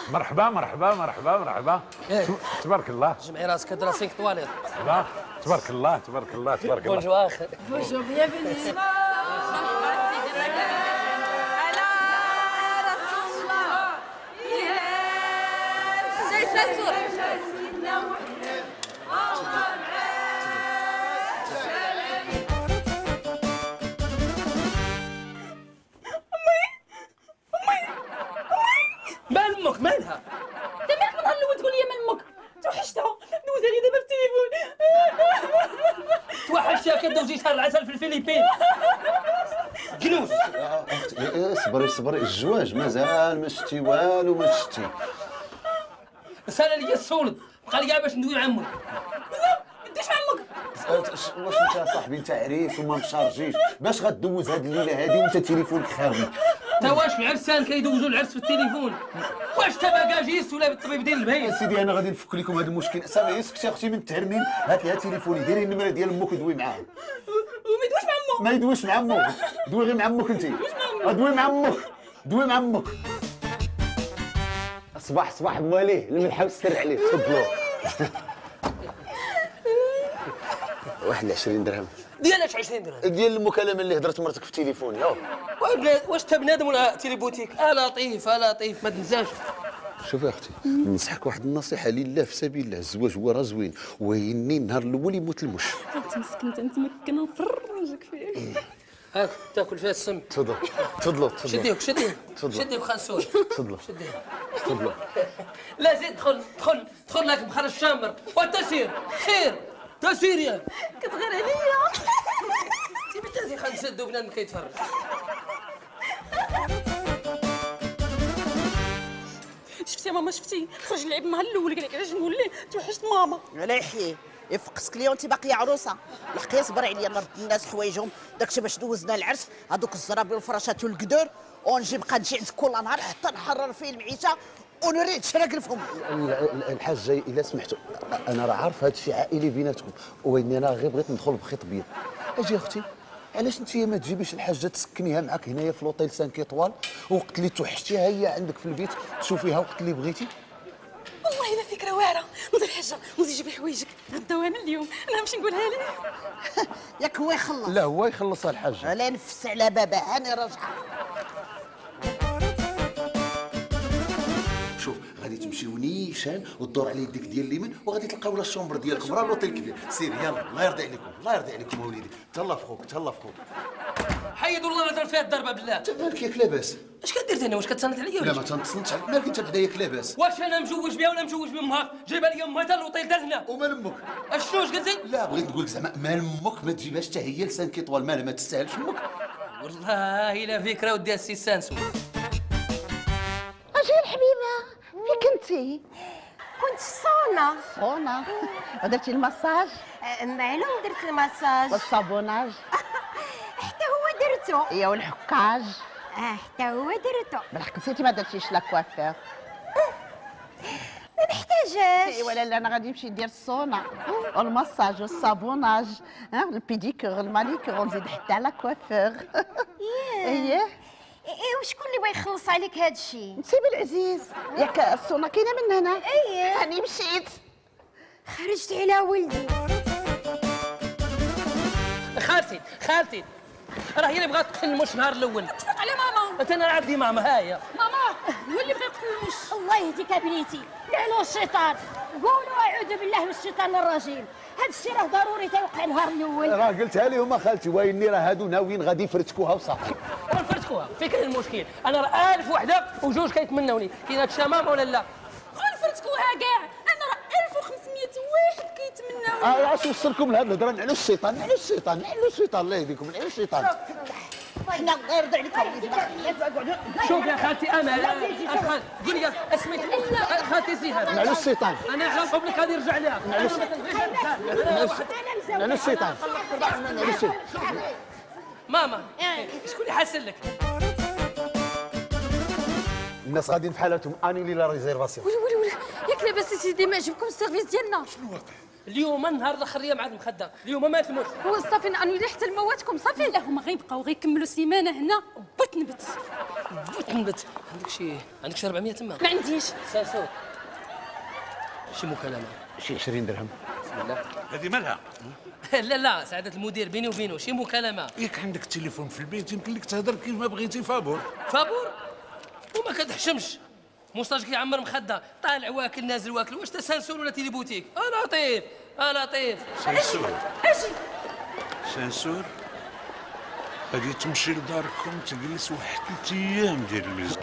مرحبا مرحبا مرحبا مرحبا. تبارك الله. جمعي راسك هضره 5 طواليط. تبارك الله تبارك الله تبارك الله. بونجو اخر. بونجو بيانفيني. مال امك مالها؟ انت مالك من نهار الاول تقول لي مال امك؟ توحشتها دوزها لي دابا في التليفون. توحشتها كدوزي شهر العسل في الفلبين. جنوس. اصبري صبري، الزواج مازال ما شتي والو ما شتي. سال لي السولد بقى لي باش ندوي مع عمك. ما ديش مع امك. واش انت صاحبي انت عريس وما مشارجيش، باش غدوز هاد الليله هادي وانت تليفونك خاوي؟ تا واش العرسان كيدوزوا العرس في التليفون؟ واش تا باكاجيست ولا بالطبيب ديال البهيم؟ سيدي انا غادي نفك لكم هذا المشكل. صافي اسكتي اختي من التهرمين، هات لها تليفوني، ديري النمره ديال امك ودوي معاها. وما يدويش مع امك. ما يدويش مع امك، دوي غير مع امك انت. دوي مع امك، دوي مع امك. صباح مواليه الملحه والسر عليه، تفضلوا. 21 درهم. ديالاش 20 درهم؟ ديال المكالمه اللي هضرت مرتك في التليفون. يلا واش تا بنادم ولا تيليبوتيك؟ لطيف لطيف ما تنساش. شوفي يا اختي، ننصحك واحد النصيحه لله في سبيل الله، الزواج هو راه زوين، ويني النهار الاول يموت المش. انت مسكين انت مكنه نفرجك فيه. هاك تاكل فيها السم. تفضلوا شديك تفضلوا. شديك خنسور. تفضلوا تفضلوا. لا زيد دخل لك بخرج الشامبر وانت سير تسير يا كتغير عليا. تي بتازي خنسدو بنادم كيتفرج. شفتي يا ماما شفتي خرج لعب مع الاول قال لك علاش نقول ليه توحشت ماما. لا يحيي يفقسك ليا وانت باقيه عروسه. الحقيقه صبر عليا نرد الناس حوايجهم داكشي باش دوزنا العرس، هذوك الزرابي والفراشات والقدور، ونجي بقى نجي عندك كل نهار حتى نحرر فيه المعيشه ونريد شراك الفم. الحاجه الا سمحتوا، انا راه عارف هذا الشيء عائلي بيناتكم، واني انا غير بغيت ندخل بخطبيه. اجي اختي، علاش انت ما تجيبيش الحاجه تسكنيها معاك هنايا في لوطيل 5 ايطوال، وقت اللي توحشتيها هي عندك في البيت تشوفيها وقت اللي بغيتي؟ والله الا فكره واعره. نوضي الحاجه نوضي جيبي حوايجك غداو انا اليوم، انا نمشي نقولها ليه. ياك هو يخلص. لا هو يخلصها الحاجه. لا نفس على بابها انا راجعه. شوف غادي تمشيو نيشان وتدور على يديك ديال اليمين وغادي تلقاو لا الشومبر ديالكم، راه لوطيل كبير. سير يلا، الله يرضي عليكم الله يرضي عليكم اوليدي. تهلا في خوك تهلا في خوك. حيدوا الله لا دار فيها الضربه بالله. انت مالك ياك لاباس؟ اش كدير انا؟ واش كتصنت عليا لا ما تنتصنتش عليك، مالك انت بعدا ياك لاباس؟ واش انا مجوج بها ولا مجوج بامها؟ جايبها لي امها حتى اللوطيل دار هنا. ومال امك؟ اشنو واش قلتي؟ لا بغيت نقول لك زعما مال امك ما تجيبهاش حتى هي ل5 ايطوال، مالها ما تستاهلش امك. والله الا فكره وديها السي سانسو. اجي الحبيبه فين كنتي؟ كنت في الصالة. ودرتي المساج معلوم درت المساج. والصابوناج حتى هو درتو. يا والحكاج حتى هو درتو. بالحق نسيتي ما درتيش لا كوافير. ما محتاجاش. ولا لا انا غادي نمشي ندير الصونا والمساج والصابوناج، البيديكور المانيكور، ونزيد حتى على كوافير. اييه. وشكون اللي بغا يخلص عليك هذا الشيء؟ نسيب العزيز، ياك الصونا كاينه من هنا. اييه هاني مشيت خرجت على ولدي. خالتي راه هي اللي بغات تقتل المش نهار الاول. تفرق على ماما. انت انا عندي ماما هايا. ماما هو اللي بغى يقتل المش. الله يهديك بنيتي، لعنوا الشيطان. قولوا اعوذ بالله من الشيطان الرجيم. هذا الشيء راه ضروري تيوقع نهار الاول. راه قلتها لهم خالتي، ويني راه هادو ناويين غادي يفرتكوها وصافي. ونفرتكوها فين كاين المشكل؟ انا راه 1000 وحده وجوج كيتمنوني. كاينه الشمام ولا لا؟ نفرتكوها كاع. انا راه 1500 واحد كيتمناو. علاش وصلكم لهاد الهضره؟ نعلو الشيطان الله يهديكم، نعلو الشيطان. حنا الله يرضي عليك اوليدي. شوف يا خالتي انا قول لي اسميت خالتي زيها. نعلو الشيطان. انا عارف لك غادي يرجع لها. نعلو الشيطان. ماما شكون اللي حاسن لك؟ الناس غاديين في حالتهم، اني لي لا ريزيرفاسيون. ويلي ياك ياك لاباس سيدي ما عجبكم السيرفيس ديالنا؟ شنو واقع؟ اليوم النهار الاخريه مع المخده، اليوم مات الموت. هو صافي انولي حتى المواتكم صافي؟ لا هما غيبقاو غيكملوا سيمانه هنا بوت نبت. بوت نبت. عندك شي 400 تما؟ ما عنديش. سانسور شي مكالمه شي 20 درهم. بسم الله. هذه مالها؟ لا سعاده المدير بيني وبينه شي مكالمه. ياك عندك التليفون في البيت يمكن لك تهضر كيف ما بغيتي فابور. فابور وما كتحشمش. موساج كيعمر مخده طالع واكل نازل واكل. واش تا سانسور ولا تيلي بوتيك؟ لطيف لطيف. سانسور اجي سانسور غادي تمشي لداركم تجلس واحد 3 ايام ديال الميزان.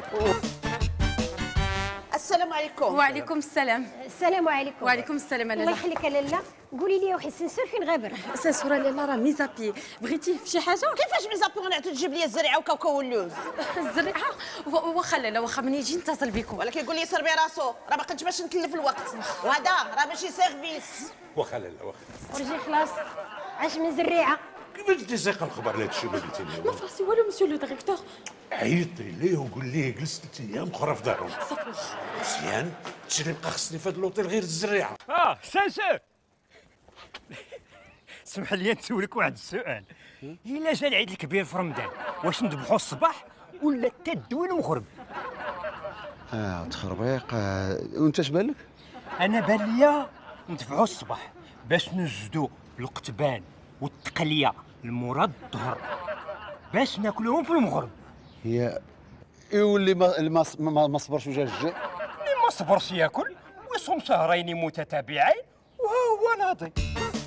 السلام عليكم. وعليكم السلام. السلام عليكم. وعليكم السلام الله لاله. يخليك لاله، قولي لي واحد السنسور فين غابر؟ سانسوره لاله راه ميزابي، بغيتي في شي حاجه؟ كيفاش ميزابي انا عاد تجيب لي الزريعه وكاوكاو واللوز؟ الزريعه واخا لاله واخا مني يجي نتصل بكم. ولكن يقول لي سربي راسو راه باقي باش نكلف الوقت، وهذا راه ماشي سيرفيس. واخا لا واخا ورجي خلاص عاش من زريعه. كيفاش انت سايقه الخبر لهذا الشيء اللي قلتي ما لي؟ فراسي والو مسيو لو ديريكتور. عيطي ليه وقول ليه جلس 3 ايام اخرى في دارهم. صافي مزيان هادشي اللي بقى خصني في هذا اللوطيل غير الزريعه. سانسور اسمح لي نسولك واحد السؤال. إلا جا العيد الكبير في رمضان واش نذبحوا الصباح ولا حتى الدوين مغرب؟ تخربيق. وانت اش بالك؟ انا بان ليا نذبحوا الصباح باش نجدوا القتبان والتقليه المراد الظهر باش ناكلوهم في المغرب. هي يولي ما صبرش وجا الجوع. اللي ما صبرش ياكل ويصوم شهرين متتابعين وها هو ناضي.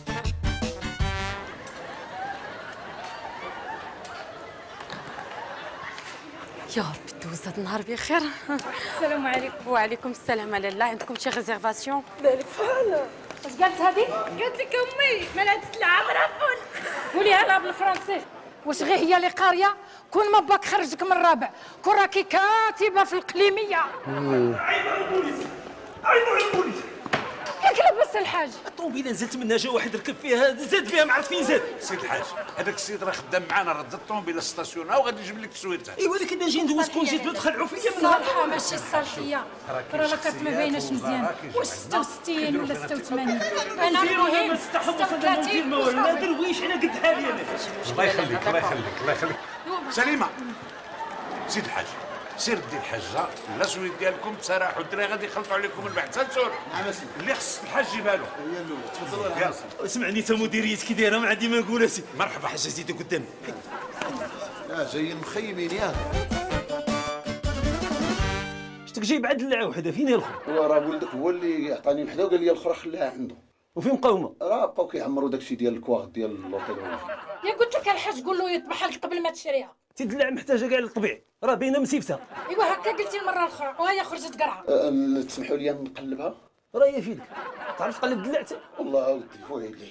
يا ربي دوز هاد النهار بخير. السلام عليكم. وعليكم السلام لاله. عندكم شي ريزيرفاسيون؟ بالك فعلا. اش قالت هذه؟ قالت لك امي مالها تسلعه مرافون. قوليها لها بالفرنسي. واش غير هي اللي قاريه؟ كون ما باك خرجك من الرابع، كون راكي كاتبه في القليميه. عيب على البوليس، عيب على البوليس. ياك لاباس الحاج؟ الطوموبيله نزلت منها جا واحد ركب فيها زاد فيها ما عرفت فين زاد. سيد الحاج هذاك السيد راه خدام معنا رد الطوموبيله ستاسيونا وغادي يجيب لك التصوير ايوا ولكن نجي ندوز كونجيت تخلعوا فيا من صالحه ماشي الصالحيه. راه كانت ما بايناش مزيان. واش 66 ولا 86؟ انا المهم 36 ما درويش انا قد حالي انا. الله يخليك الله يخليك الله يخليك. سليمه سيد الحاج سير دي الحاجه لا سويد ديالكم تسراحوا الدراري غادي يخلطوا عليكم من بعد. سانسور اللي خص الحاج جيبها له. هي الاولى تفضلوا يا اسمعني تا مديريتك كي دايره ما عندي ما نقول اسي. مرحبا حاجه زيدي قدامي. جايين مخيمين ياك. شتك جايب عاد اللعه وحده فين هي الاخرى؟ هو راه ولدك هو اللي عطاني وحده وقال لي الاخرى خليها عنده. وفين مقاومه؟ راه بقاو كيعمروا داكشي ديال الكواغ ديال اللوطيل. يا قلت لك الحاج قول له يذبح لك قبل ما تشريها. تدلع محتاجه كاع للطبيعي راه باينه مسيفته. ايوا هكا قلتي المره الاخرى وهي خرجت قرعه. تسمحوا لي نقلبها؟ راه هي في يدك. تعرف تقلب دلعتي؟ والله ودي ويلي.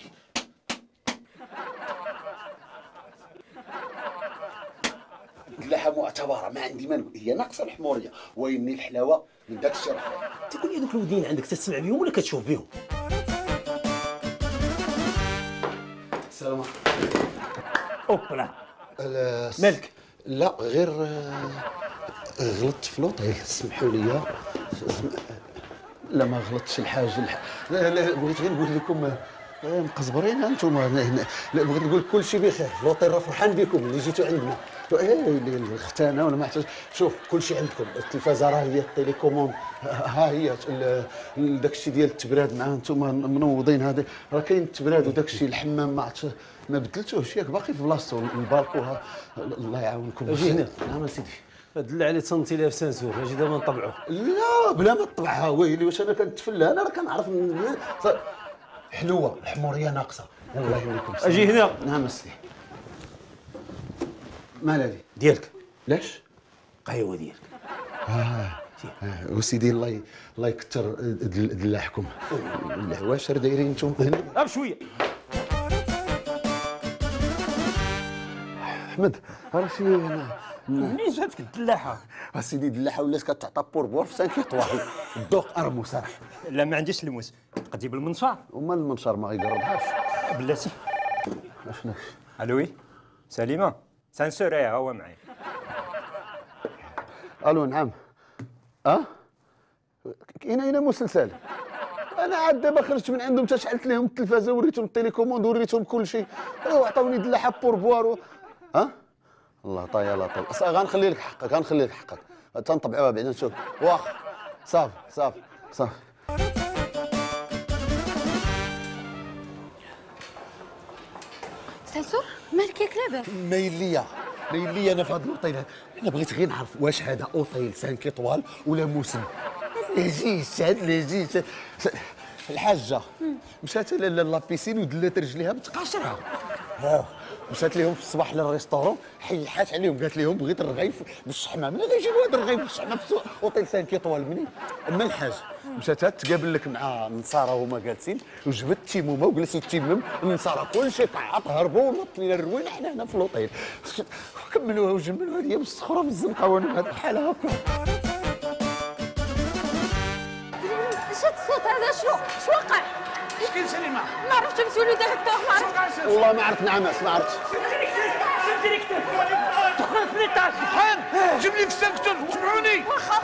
دلاحه معتبره ما عندي ما نقول. هي ناقصه الحموريه ويني الحلاوه من داك الشرف. تقول لي دوك الودين عندك تسمع بهم ولا كتشوف بهم؟ السلام اوبلا عليكم. مالك؟ لا غير غلطت في لوطيل سمحوا لي. لا ما غلطتش الحاج. لا بغيت غير نقول لكم مقزبرين انتم. لا بغيت نقول كل شيء بخير. لوطيل راه فرحان بكم اللي جيتوا عندنا. الختانه ولا ما احتاج. شوف كل شيء عندكم. التلفازه راه هي التليكوموند ها هي. داك الشيء ديال التبراد مع انتم منوضين. هذا راه كاين التبراد وداك الشيء الحمام ما بدلتوش ياك باقي في بلاصتو. البالكو الله يعاونكم. اجي هنا. نعم سيدي. دل علي تصنتي لها في سانسور اجي دابا نطبعوه. لا بلا ما تطبعها ويلي واش انا كنتفلى. انا راه كنعرف حلوه الحموريه ناقصه. الله يهنيكم. اجي هنا. نعم سيدي. مال هذه ديالك لاش؟ قهوه ديالك. وسيدي الله يكثر دلاحكم. العواشر دايرين نتوما هنا بشويه. احمد راه شي منين جاتك الدلاحه؟ سيدي الدلاحه ولات كتعطى بور في 5 ايطوال. الذوق ارمو صراحه. لا ما عنديش الموس. قدي بالمنشار. وما المنشار ما غيقربهاش. بلاتي. اشنو؟ الوي سليمه سانسور ها هو معايا. الو نعم. كاينه هنا مسلسل. انا عاد دابا خرجت من عندهم حتى شعلت لهم التلفازه وريتهم التليكوموند وريتهم كل شيء وعطاوني دلاحه بوربوار ها الله طايا لا طايا غنخلي لك حقك غنخلي لك حقك تنطبعوها بعدا نشوف واخ صافي صافي صافي. سانسور مالك ياك لاباس؟ مايل ليا انا في هذا الاوطيل هذا. انا بغيت غير نعرف واش هذا اوطيل 5 ايطوال ولا موسم. اللي جيت الحاجه مشات لابيسين ودلات رجليها متقاشره. مشات لهم في الصباح للريستورون حيحات عليهم قالت لهم بغيت الرغيف بالشحمه. من غيجيبوا هذا الرغيف بالشحمه في اوطيل 5 ايطوال منين؟ اما الحاج مشات تقابل لك مع النصارى هما جالسين وجبت التيمومه وجلسوا تيمم النصارى كلشي طعط هربوا ونط لينا الروينه حنا هنا في الاوطيل وكملوها وجملوها هي مسخره في الزنقه وانا بهذه الحاله هكا. اش هاد الصوت هذا؟ شنو وقع؟ اش كاين سليمه؟ ما عرفتش مسولي دار الدور ما عرفتش. والله ما عرفت نعمس ما عرفتش. دخلت في ليطاج شحال جيب لي في السكتور سمعوني. واخا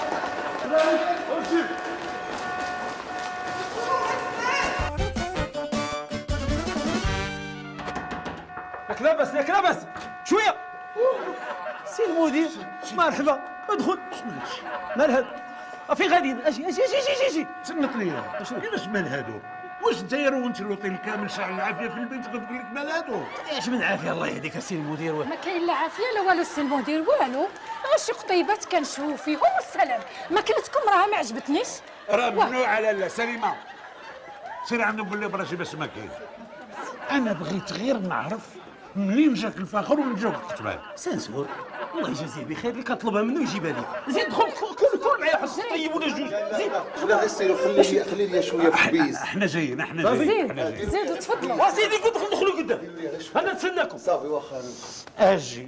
ياك لاباس شويه. سي المدير مرحبا ادخل. شنو هادشي؟ مال هاد فين غاديين؟ اجي سنط لي كيفاش مال هادو؟ واش داير وانت الاوطيل كامل شاعل العافيه في البيت كتقول لك مال هادو؟ اش من عافيه الله يهديك السي المدير. ما كاين لا عافيه لا والو السي المدير والو، غير شي قطيبات كنشوف فيهم والسلام. ماكلتكم راها ما عجبتنيش. راه ممنوع على لا سليمه. سير عنده قول لي براسي بس ما كاين. انا بغيت غير نعرف منين جاك الفخر ومن جاك القطبان. سانسور الله يجازيه بخير اللي كطلبها منه يجيبها لي. زيد دخل كل معايا حس طيب ولا جوج. زيد لا غير سير خلي لي شويه في البيس. احنا جايين احنا جايين. زيدوا تفضلوا. وسيدي دخلوا قدام انا نتسناكم. صافي واخا اجي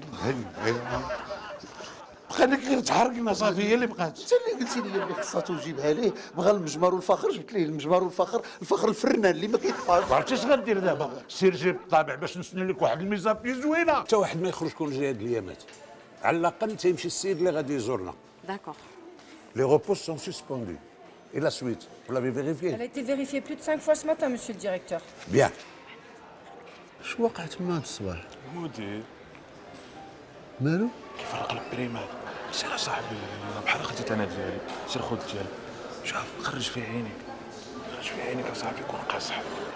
خليك غير تحرقنا صافي هي اللي بقات. انت اللي قلتي لي اللي خصها تجيبها ليه بغى المجمر والفخر جبت ليه المجمر والفخر الفخر الفنان اللي ما كيطفاش. ما عرفتش اش غندير دابا. سير جيب الطابع باش نسني لك واحد الميزابي زوينه. حتى واحد ما يخرج كل جاي هاد الايامات. على الاقل تيمشي السيد اللي غادي يزورنا. D'accord. Les repos sont suspendus. Et la suite, vous l'avez vérifié? Elle a été vérifiée plus de 5 fois ce matin, monsieur le directeur. Bien. اش وقع تما هاد الصباح؟ المدير مالو؟ كيفرق البريمات. سير اصاحبي بحال خديت انا ديالي، سير خذ ديالك. شوف خرج في عينيك، خرج في عينيك اصاحبي كون قاصح.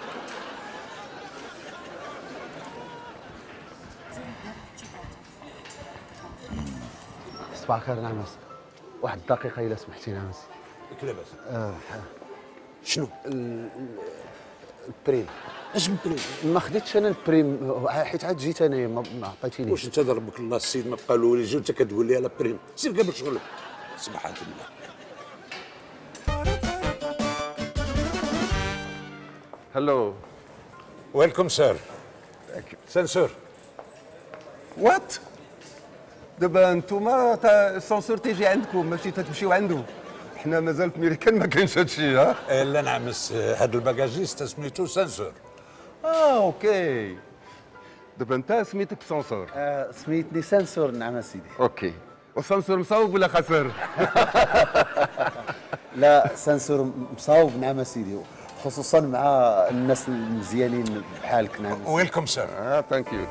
صباح الخير نعمس. واحد الدقيقة إلا سمحتي نعمس. لاباس. شنو؟ البريم. اش البريم؟ ما خديتش أنا البريم حيت عاد جيت أنايا ما عطيتينيش. واش أنت ضربك الله السيد ما بقى له يجي وأنت كتقول لي على بريم؟ سير قبل شغلك. سبحان الله. Hello. Welcome, sir. Censor. What? دابا نتوما السونسور تيجي عندكم ماشي تتمشيو عنده. حنا مازال في ميريكان ما كاينش هادشي ها؟ لا نعمس هاد الباكاجيست سميتو سانسور. اوكي. دابا انت سميتك سونسور. سميتني سانسور نعم سيدي. اوكي. والسانسور مصاوب ولا خسر؟ لا سانسور مصاوب نعم سيدي خصوصا مع الناس المزيانين بحالك نعم. ويلكم سير. ثانك يو.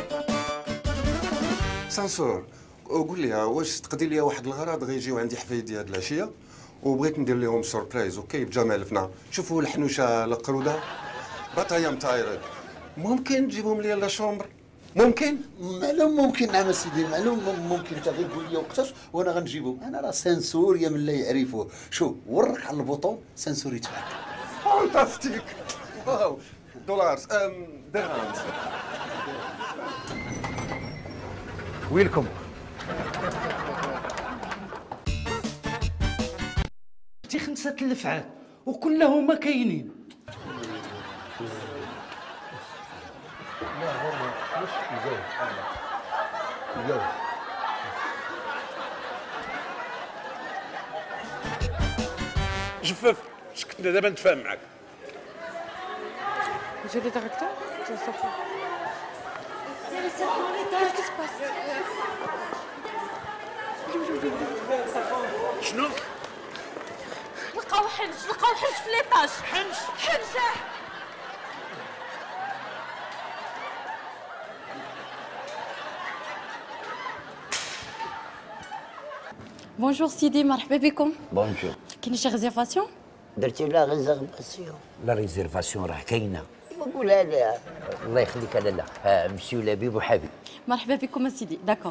سانسور قول لي واش تقضي لي واحد الغرض غيجيو عندي حفايدي هاد العشيه وبغيت ندير لهم سوربرايز اوكي بجمع الفنا. شوفوا الحنوشه القروده بطايا مطايرد ممكن تجيبهم لي لا شومبر؟ ممكن؟ معلوم ممكن نعم سيدي معلوم ممكن انت غير قول لي وقتاش وانا غنجيبهم. انا راه سانسور يا من لا يعرفوه. شوف ورك على البوطون سانسور يتفك. فانتاستيك. واو دولار درهم. ويلكم. تي 5 الافعال وكلهما كاينين. جفاف سكتنا دابا نتفاهم معاك. Monsieur le directeur, je vais sortir. Qu'est-ce qui se passe? شنو؟ لقاو حنش في ليطاج. حنش بونجور سيدي، مرحبا بكم. بونجور. كاين شي ريزيرفاسيون؟ درتي لا ريزيرفاسيون؟ لا ريزيرفاسيون راه كاينه. قولها لها. الله يخليك لالا. مسيو لبيب وحبيب. مرحبا بكم سيدي. داكوغ.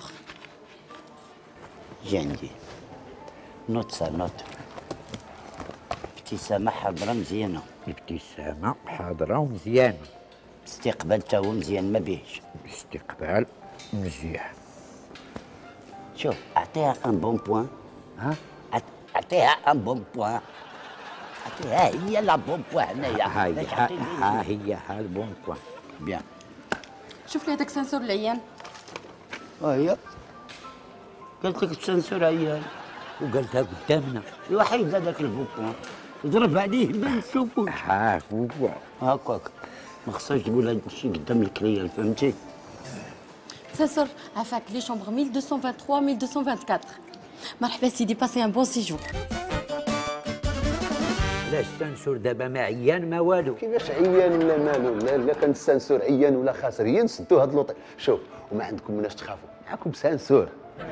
جي عندي. نوت سا نوت. ابتسامة حاضرة مزيانة. ابتسامة حاضرة ومزيانة. استقبال تا هو مزيان ما بيهش. استقبال مزيان. شوف اعطيها ان بون بوان. ها؟ اعطيها ان بون بوان. اعطيها هي لا بون بوان هنايا. ها هي البون بوان. بيان. شوف لي هذاك سنسور العيان. هي قالت لك السنسور عيان وقالتها قدامنا. الوحيد هذاك البون بوان ضرب عليه ما نشوفوش. ها هو هكاك ما خصهاش تقول هذا الشيء قدام الكليان فهمتي. سنسور عفاك لي شومبر 1223 1224. مرحبا سيدي، باسي ان بون سيجور. لا السنسور دابا ما عيان ما والو. كيفاش عيان ولا مالو؟ لا كان السنسور عيان ولا خاسر، هي نسدوا هاد لوطي. شوف وما عندكم مناش تخافوا، معكم سنسور.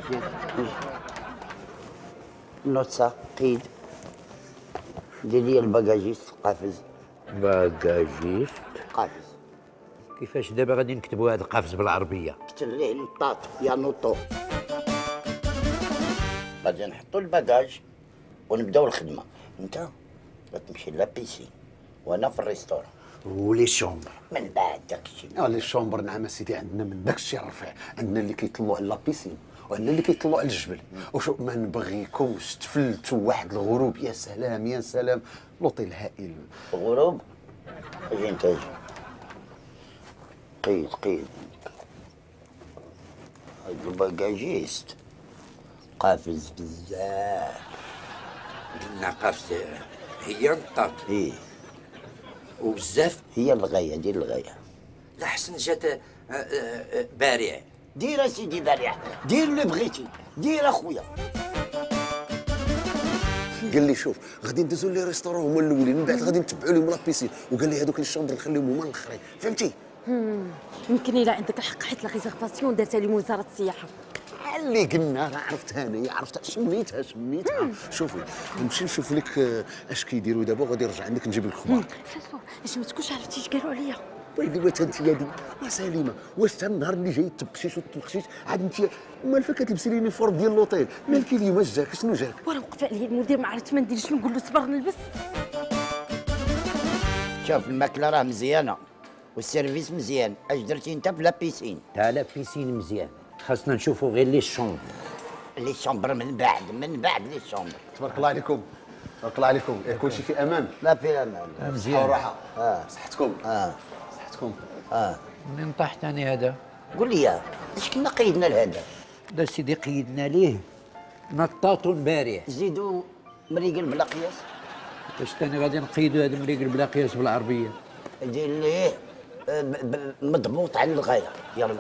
نوتسا قيد دير لي الباكاجيست قافز. باكاجيست قافز. كيفاش دابا غادي نكتبوا هذا القفز بالعربيه؟ كتب ليه نطاط يا نوطو. غادي نحطوا الباكاج ونبداو الخدمه. انت غتمشي لابيسين وانا في الريستوران. ولي شومبر من بعد داكشي. لي شومبر نعم سيدي عندنا من داكشي الرفيع، عندنا اللي كيطلعوا على لابيسين وعندنا اللي كيطلعوا على الجبل. وشوف ما نبغيكمش تفلتوا واحد الغروب. يا سلام يا سلام، لوطي الهائل. غروب اجي انت اجي. قيد هاد الباكاجيست قافز بزاف. قلنا قفز هي نطاط. ايه وبزاف هي الغايه، دير الغايه. لحسن جات بارع. دير اسيدي بارع، دير اللي بغيتي، دير اخويا. قال لي شوف غادي ندوزو لي ريستورون هما الاولين، من بعد غادي نتبعوا لهم لابيسين، وقال لي هذوك لي شومبر نخليهم هما الاخرين، فهمتي؟ يمكن الا عندك الحق حيت لا ريزيرفاسيون دارتها لي وزاره السياحه. اللي قلنا راه عرفتها انايا، عرفتها سميتها. شوفي نمشي نشوف لك اش كيديروا دابا وغادي نرجع عندك نجيب لك اخبار. ساسو اش ما تكونش عرفتي اش قالوا عليا. ويلي واش انت يا دي يا سليمه، واش حتى النهار اللي جاي تبخشيش وتبخشيش عاد انت مالفه كتلبسي لي لونيفورم ديال لوطيل؟ مالك اليوم اش جاك؟ شنو جاك؟ وراه وقف عليا المدير ما عرفت ما نديرش، نقول له صبر نلبس. شوف الماكله راه مزيانه والسيرفيس مزيان. اش درتي انت في لابيسين؟ تا لابيسين مزيان، خاصنا نشوفوا غير لي شومبر. لي شومبر من بعد لي شومبر. تبارك الله عليكم، تبارك الله عليكم. كلشي في امان؟ لا في امان. مزيان وراحه. صحتكم. صحتكم. منين طاح ثاني هذا؟ قول لي اش كنا قيدنا لهذا؟ دا سيدي قيدنا ليه نطاط بارع. زيدوا مريقل بلا قياس. واش ثاني غادي نقيدوا هذا مريقل بلا قياس بالعربيه؟ دير ليه مضبوط على الغايه. يلا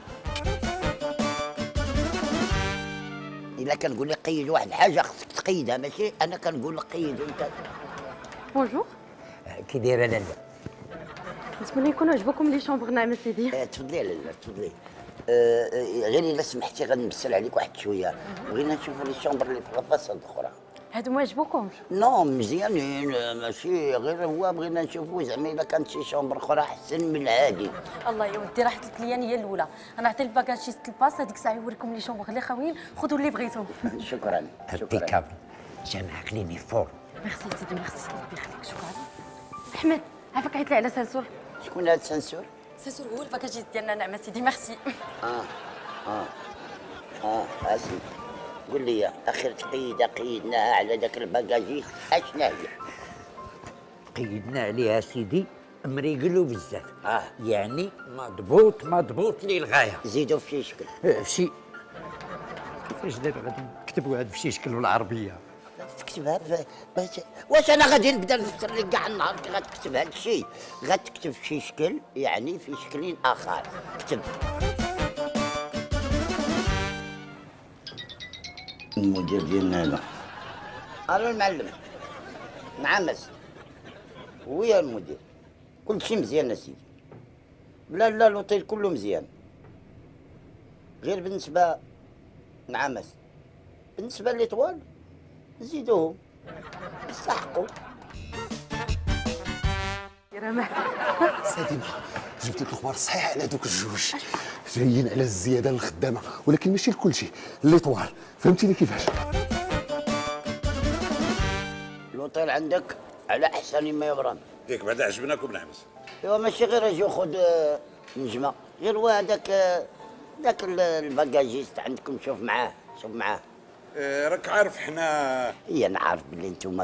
الا كنقول لك قيد واحد الحاجه خصك تقيدها، ماشي انا كنقول لك قيد انت. بونجور. كي دايره لالا؟ نتمنى يكونوا عجبوكم لي شومبر. نعم سيدي. تفضلي لالا تفضلي. غير الا سمحتي غنمثل عليك واحد شويه، بغينا نشوفوا لي شومبر اللي في الفصل الاخرى. هادو ما عجبوكمش؟ نو مزيانين، ماشي غير هو بغينا نشوفوا زعما الا كانت شي شومبر اخرى احسن من هادي. الله يا ودي راحت الكليان هي الاولى. انا عطي الباكاجيست الباس هذيك الساعه يوريكم لي شومبر اللي خاويين، خذوا اللي بغيتو. شكرا. امبيكابل. جا معاك لينيفورم. ميرسي سيدي ميرسي. ربي يخليك. شكرا. احمد عافاك عيط لي على سنسور. شكون هذا السنسور؟ سنسور هو الباكاجيست ديالنا. نعم سيدي ميرسي. اسيدي قول لي اخر تقييده قيدناها على ذاك الباكاجيست اشنا هي؟ قيدنا عليها سيدي مريقلو بزاف. يعني مضبوط للغايه. زيدوا في شي شكل. في شي كيفاش دابا غادي نكتبوا هذا في شي شكل بالعربيه؟ تكتبها واش انا غادي نبدا نفسر لك كاع النهار كي غتكتب هذا الشيء؟ غتكتب في شي شكل، يعني في شكل اخر. كتب المدير ديالنا هذا. الو المعلم. نعمس. ويا المدير كل شيء مزيان اسيدي. لا لا لوطيل كله مزيان. غير بالنسبة نعمس. بالنسبة للإطوال نزيدوهم يستحقوا. سيدي جبت لك الاخبار الصحيحه على دوك الجوج جايين على الزياده للخدامه ولكن ماشي لكل شيء ليطوال فهمتيني كيفاش. لوطيل عندك على احسن ما يبرد. ياك بعدا عجبناكم نحبس. ايوا ماشي غير اجي خذ نجمه غير هو هذاك ذاك الباكاجيست عندكم شوف معاه شوف معاه. راك عارف حنا اي انا عارف بلي انتوما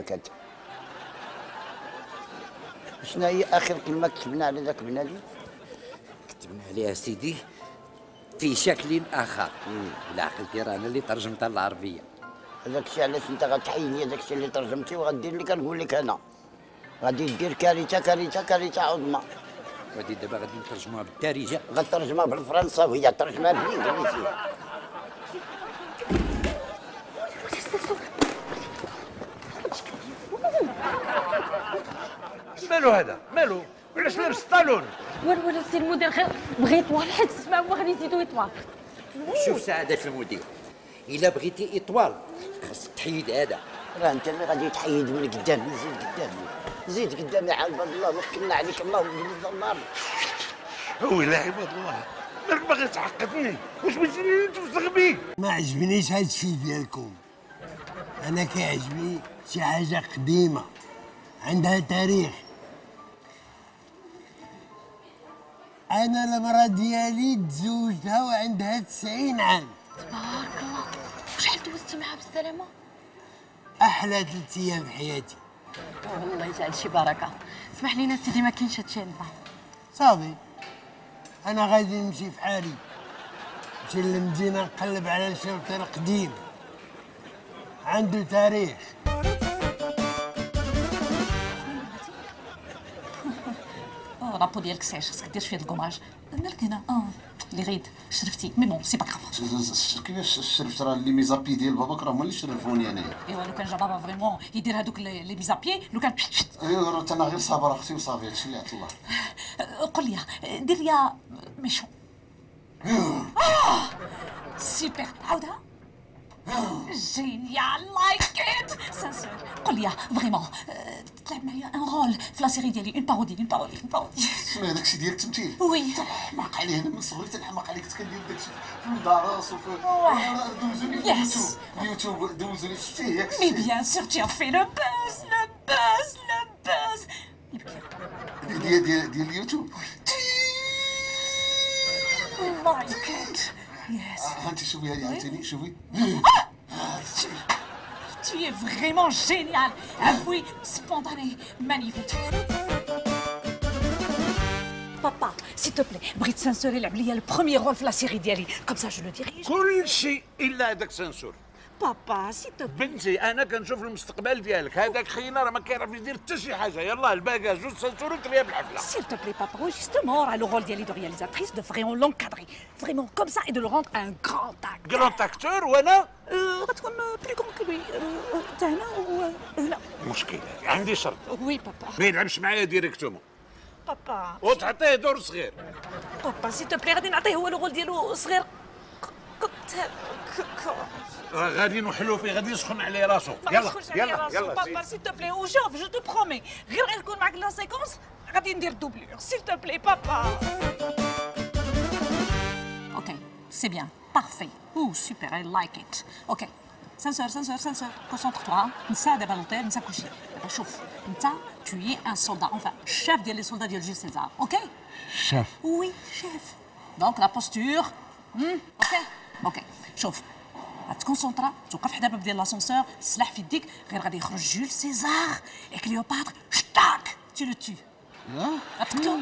شنو هي اخر كلمه كتبنا على ذاك بنادي؟ كتبنا عليها سيدي في شكل اخر. العقل رانا اللي ترجمتها للعربيه. هذاك الشيء علاش انت غتحيدني هذاك الشيء اللي ترجمتي وغدير اللي كنقول لك انا. غادي دير كارثه كارثه كارثه عظمى. ودي دابا غادي نترجموها بالدارجه. غترجمها بالفرنساويه ترجمها بالانجليزي. مالو هذا مالو علاش لابس الطالون؟ ولا سي المدير غير بغي طوال حيت تسمع هما غادي يزيدوا اطوال. شوف سعادة المدير الا بغيتي اطوال خاصك تحيد هذا. راه انت اللي غادي تحيد من قدامي. زيد قدامي زيد قدامي عباد الله وكلنا عليك الله وجلد النار. ويلا عباد الله مالك باغي تعقدني واش بغيتي نتوسخ بيك؟ ما عجبنيش هاد الشيء ديالكم. انا كيعجبني شي حاجه قديمه عندها تاريخ. انا المراه ديالي تزوجتها وعندها 90 عام. تبارك الله. وشحال دوزتي معها بالسلامه؟ احلى 3 ايام في حياتي. والله يجعل شي بركه. اسمح لينا سيدي ما كاينش هادشي عندنا. صافي انا غادي نمشي في حالي نمشي للمدينه نقلب على شي روتيل قديم عنده تاريخ. لابو ديالك سايش خاصك دير فيه الكوماج. مالك هنا اللي غيد شرفتي مي بون سي با كراف. كيفاش شرفت؟ راه لي ميزابي ديال باباك راه هما اللي شرفوني انايا. ايوا لو كان جا بابا فريمون يدير هذوك لي ميزابي لو كان ايوا راه انا غير صابر اختي وصافي هادشي اللي عطلاه. قول لي دير لي ميشون. سوبر عاودها. جينيال لايك ات سانسور. قول لي فريمون تلعب معايا ان رول في لا سيري ديالي اون بارودي. شنو هذاك الشيء ديال التمثيل؟ وي حماق عليه انا من صغري تنحماق عليك كندير داك الشيء في المدارس وفي دوزوني في اليوتيوب دوزوني شفتيه ياك؟ مي بيان سور تي ا في لو باز ديال اليوتيوب. ماي جاد يس. انت شوفي هذه عاوتاني شوفي. Tu es vraiment génial. Avoué, spontané, magnifique. Papa, s'il te plaît, بغيت سانسور يلعب ليا البروميير رول في لا سيري ديالي، كوم سا جو لو ديريج. كل شيء الا هذاك سانسور. بابا سي تو بنتي انا كنشوف المستقبل ديالك. هذاك خينا راه ما كيعرف يدير حتى شي حاجه. يلاه الباكاج والسانسور وتريا بالحفله. S'il te plaît, papa, justement, le rôle d'Yali de réalisatrice, de vraiment l'encadrer, vraiment comme ça, et de le rendre un grand acteur. Grand acteur وانا غتكون plus grand que lui. هنا وهنا. مشكل عندي شرط. Oui, papa. ما يلعبش معايا ديريكتومون. بابا. وتعطيه دور صغير. بابا سي تو بلي غادي نعطيه هو لو رول ديالو صغير. غادي نحلو فيه غادي يسخن عليه راسو. يلا بابا سي تو بلي وشوف جو تو برومي غير نكون معاك لا سيكونس غادي ندير دوبلور سي تو بلي بابا. اوكي سي بيان بارفي سوبر اي لايك ات. اوكي سانسور كونسونتر توا نسى دابا لوطيل نسى كلشي. دابا شوف انت tu es un soldat enfin chef ديال لي سولدا ديال جيل سيزار. اوكي شيف. وي شيف دونك لا بوستور. اوكي شوف غتكونسونطرا توقف حدا الباب ديال لاسونسور السلاح في يديك غير غادي يخرج جول سيزار اي كليوباتر شتاك تي لو تي. غتقتلو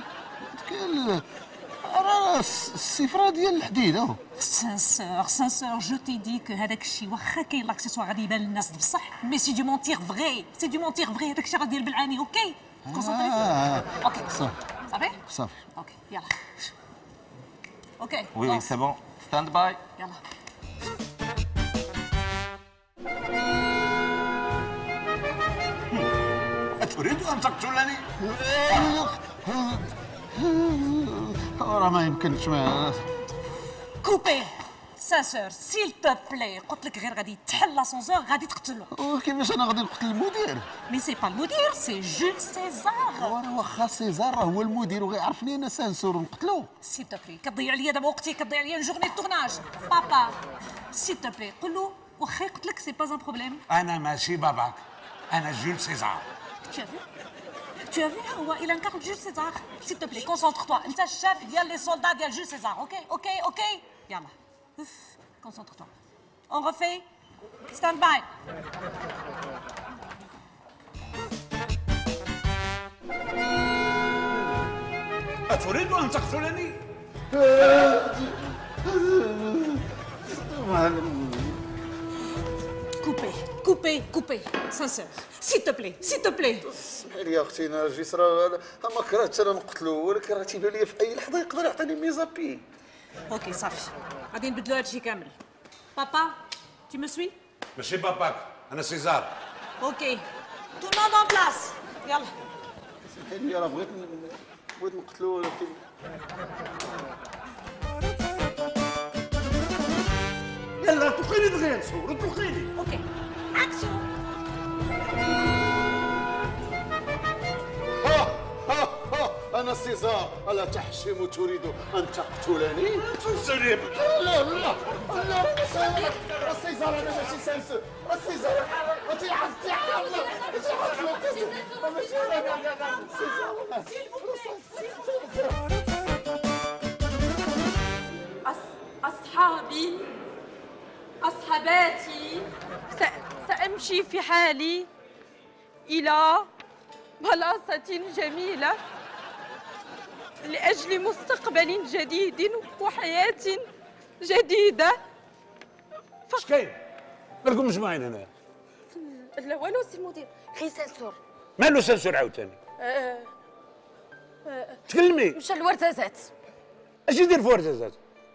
راه السفره ديال الحديد اهو. سانسور جو تي دي كو هذاك الشيء واخا كاين لاكسيسوار غادي يبان للناس بصح مي سي دو مونتير فري هذاك الشيء غادي بالعاني. اوكي كونسونطري. اوكي صافي اوكي يلا اوكي وي سي بون ستاند باي. يلا أتريد أن تقتلني؟ راه ما يمكنش كوبي سانسور سيل تو بلاي، قلت لك غير غادي تحل لاسونسور غادي تقتلو. وكيفاش انا غادي نقتل المدير؟ مي سي با المدير، سي جول سيزار. واخا سيزار هو المدير وغيعرفني انا سانسور ونقتلو. سيل تو بلاي كتضيع عليا دابا وقتي، كتضيع عليا جورني تورناج. بابا سيل تو بلاي قول له واخا يقتلك سي با ان بروبليم. أنا ماشي باباك، أنا جول سيزار. Tu as vu هو il incarne Jules César. S'il te plaît, concentre-toi. انت الشاف ديال لي سولدات ديال جول سيزار. اوكي يلا concentre-toi. On refait. Stand by. أتريد أن تقتلني؟ كوبي سانسور s'il te plaît. اسمحي لي يا اختي نرجس، راه ما كرهتش انا نقتلو، ولكن راه تيبان لي في اي لحظه يقدر يعطيني ميزابي. اوكي صافي غادي نبدلو هادشي كامل. بابا tu me suis؟ ماشي باباك، أنا سيزار. اوكي tout le monde en place يلا. اسمحي لي راه بغيت نقتلو ولكن يلا طلقيني دغيا نصور، طلقيني. اوكي اكشن. أنا سيزار، ألا تحشم تريد أن تقتلني؟ سليم. لا سيزار أنا ماشي سانسور، سيزار أصحابي أصحباتي، سأمشي في حالي إلى بلاصة جميلة لأجل مستقبل جديد وحياة جديدة. اش كاين؟ مالكم مجموعين هنا؟ لا والو سي المدير، غير سانسور. مالو سانسور عاوتاني؟ تكلمي. مشى الورزازات. اش يدير في ورزازات؟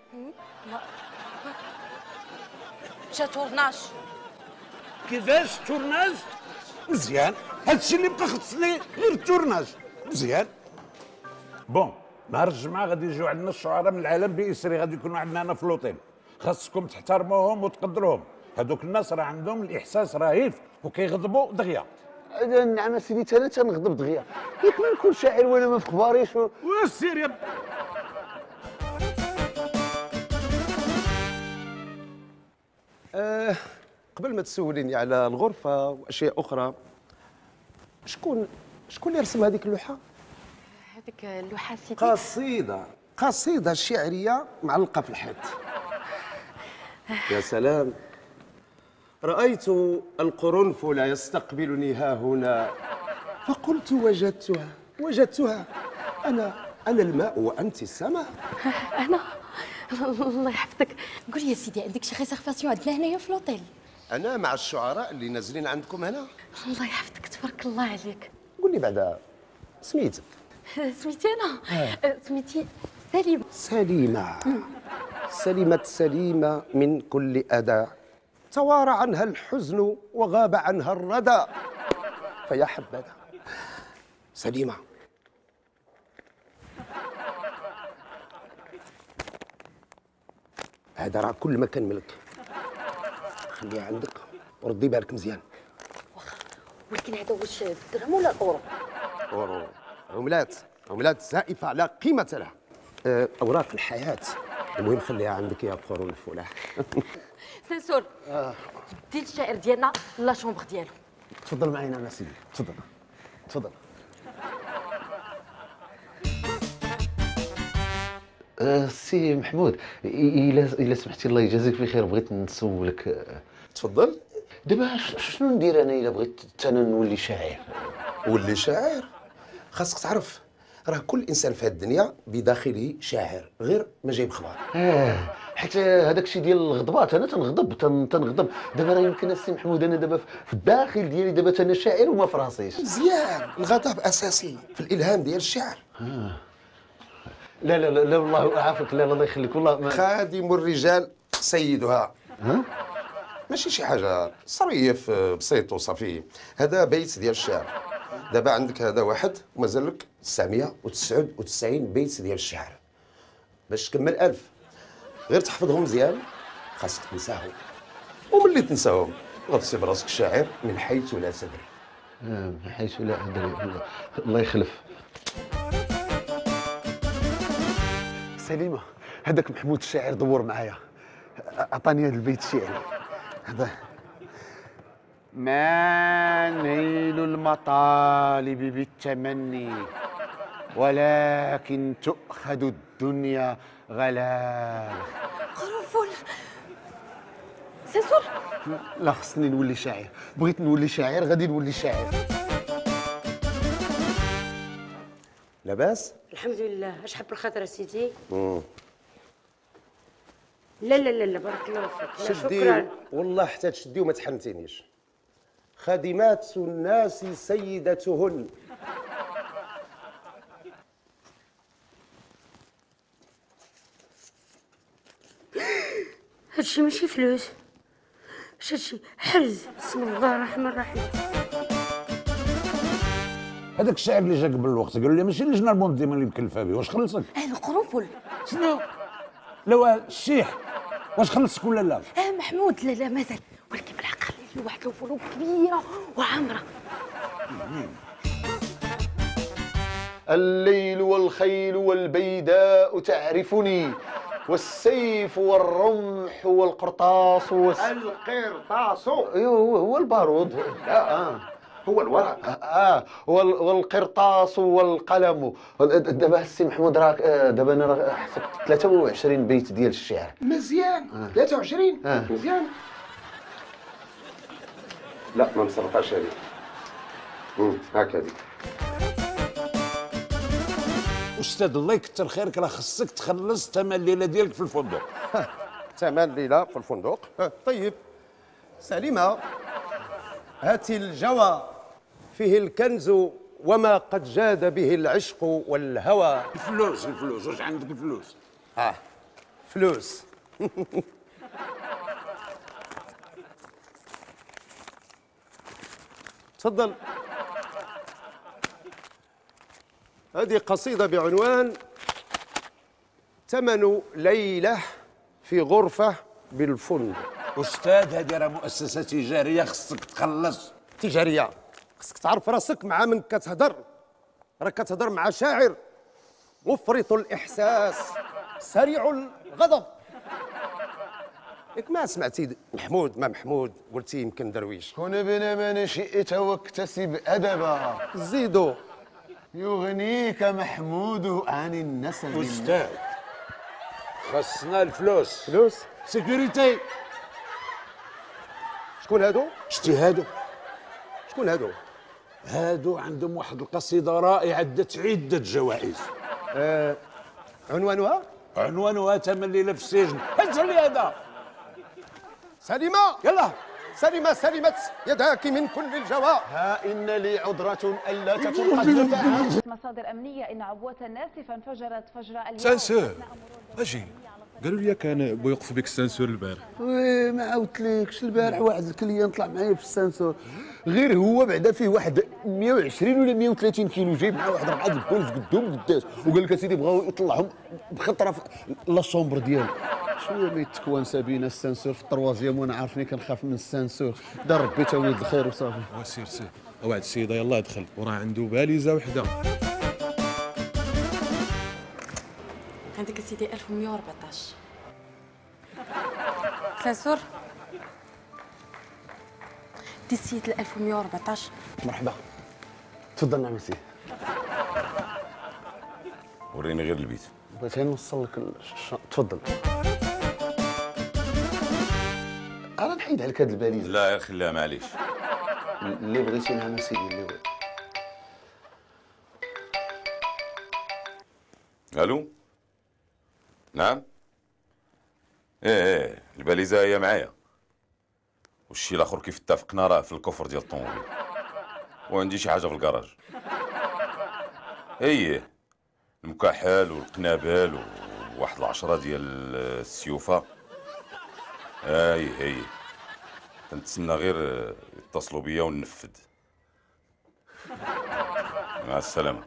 مشى تورناج. كيفاش تورناج؟ مزيان، هادشي اللي بقى خصني غير التورناج، مزيان. بون، نهار الجمعة غادي يجيو عندنا الشعراء من العالم بإسري، غادي يكونوا عندنا هنا في لوطيل، خاصكم تحترموهم وتقدروهم، هادوك الناس راه عندهم الإحساس رهيف وكيغضبوا دغيا. نعم سيدي أنا تنغضب دغيا، كيف نكون شاعر وأنا ما في خباريش وسير يا قبل ما تسوليني على الغرفة وأشياء أخرى، شكون اللي رسم هذيك اللوحة؟ هذيك اللوحة سيدي قصيدة شعرية معلقة في الحيط. يا سلام، رأيت القرنفل يستقبلني ها هنا فقلت وجدتها أنا الماء وأنت السماء. أنا الله يحفظك، قول لي يا سيدي عندك شي ريزرفاسيون عندنا هنايا في لوطيل؟ أنا مع الشعراء اللي نازلين عندكم هنا. الله يحفظك تبارك الله عليك. قول لي بعدا سميتك؟ سميتي أنا؟ سميتي سليمة. سليمة من كل أذى، توارى عنها الحزن وغاب عنها الردى، فيا حبذا سليمة. هذا راه كل ما كان ملك، خليها عندك وردي بالك مزيان. ولكن هذا واش الدرهم ولا الاورو؟ اورو، عملات زائفة لا قيمة لها. أوراق الحياة، المهم خليها عندك يا قرون الفلاح. سانسور، دي الشاعر ديالنا لا شومبر ديالو. تفضل معايا انا سيدي، تفضل. سي محمود، إلا سمحتي الله يجازيك بخير، بغيت نسولك. تفضل. دابا شنو ندير انا الا بغيت انا نولي شاعر؟ ولي شاعر؟ خاصك تعرف راه كل انسان في هذه الدنيا بداخله شاعر، غير ما جايب خبر. حيت هذاك الشيء ديال الغضبات انا تنغضب دابا راه يمكن السي محمود انا دابا في الداخل ديالي دابا انا شاعر وما في راسيش. مزيان، الغضب اساسي في الالهام ديال الشعر. لا والله يعافيك، لا الله يخليك والله. خادم الرجال سيدها. ماشي شي حاجه صريف بسيط وصافي، هذا بيت ديال الشعر. دابا عندك هذا واحد ومازال لك 999 بيت ديال الشعر باش تكمل 1000. غير تحفظهم مزيان، خاصك تنساهم، وملي تنساهم غتصيب راسك شاعر من حيث لا تدري. من حيث لا ادري. الله يخلف. سليمه، هذاك محمود الشاعر دور معايا، عطاني هذا البيت الشعري هذا: ما نيل المطالب بالتمني ولكن تؤخذ الدنيا غلال. قرنفل. سنسور. لا، خصني نولي شاعر، بغيت نولي شاعر غادي نولي شاعر. لاباس؟ الحمد لله. اش حب الخاطر سيدي؟ لا لا لا لا، بارك الله فيك. لا شكرا والله حتى تشدي وما تحنتينيش. خادمات الناس سيدتهن. هادشي ماشي فلوس، هادشي حرز. بسم الله الرحمن الرحيم. هذاك الشاعر اللي جا قبل الوقت قالوا لي ماشي اللجنه المنظمه اللي مكلفه به، واش خلصك؟ القرنفل. شنو؟ لا الشيح واش خلصك ولا لا؟ محمود لا لا مازال، ولكن بالعقل واحد الفلوس كبيره وعامره. الليل والخيل والبيداء تعرفني، والسيف والرمح والقرطاس القرطاس هو البارود. لا هو الورق. والقرطاس والقلم. دابا السي محمود راك دابا انا راه حفظت 23 بيت ديال الشعر. مزيان. 23 مزيان. لا ما مصرفاش هذيك. هاك هذيك. استاذ الله يكثر خيرك، راه خصك تخلص ثمن الليله ديالك في الفندق. ثمن ليله في الفندق. طيب سليمه، هاتي الجوى فيه الكنز وما قد جاد به العشق والهوى. الفلوس واش عندك الفلوس؟ فلوس. تفضل. هذه قصيدة بعنوان ثمن ليلة في غرفة بالفندق. أستاذ هذه راه مؤسسة تجارية، خصك تخلص. تجارية؟ خصك تعرف راسك مع من كتهضر. راك كتهضر مع شاعر مفرط الإحساس سريع الغضب. ياك ما سمعتي محمود ما محمود قلتي يمكن درويش. كن ابن من شئت واكتسب أدبا، زيدو يغنيك محمود عن النسب. أستاذ خصنا الفلوس. فلوس؟ سيكوريتي. شكون هادو؟ شتي هادو؟ شكون هادو؟ هادو عندهم واحد القصيدة رائعة دات عدة جوائز. عنوانها؟ عنوانها ثمن ليلة في السجن. هز لي هذا. سليمة يلا. سلمت يداك من كل الجواب. ها إن لي عذرة ألا تكون قد جفاها. مصادر أمنية إن عبوة ناسفة انفجرت فجر اليوم. سانسور اجي قالوا لي كان بيوقفوا بك السانسور البارح. وي ما عاودتلكش البارح واحد الكليان طلع معايا في السانسور، غير هو بعدا فيه واحد 120 ولا 130 كيلو، جايب معاه واحد 4 البولز قدام قداش، وقال لك اسيدي بغاو يطلعهم بخطره في لا شومبر ديالو. شويه ما يتكوان سابينا السانسور في الطروازيام، وانا عارفني كنخاف من السانسور. دار ربي تا ولد الخير وصافي. سير واحد السيده يلاه دخل وراه عنده باليزه وحده. عندك سيدي 1114. سانسور دي السيد 1114. مرحبا، تفضل نعم سيدي. وريني غير البيت. بغيت نوصل لك تفضل. انا نحيد عليك هاد الباليز. لا خليها معليش. اللي بغيتي نعم سيدي اللي بغيت. الو نعم. ايه الباليزه هي معايا، والشي الاخر كيف اتفقنا راه في الكفر ديال الطوموبيل، وعندي شي حاجه في الكراج. ايه المكحل والقنابل وواحد 10 ديال السيوفه. هي كنتسنى غير يتصلوا بيا وننفذ. مع السلامه.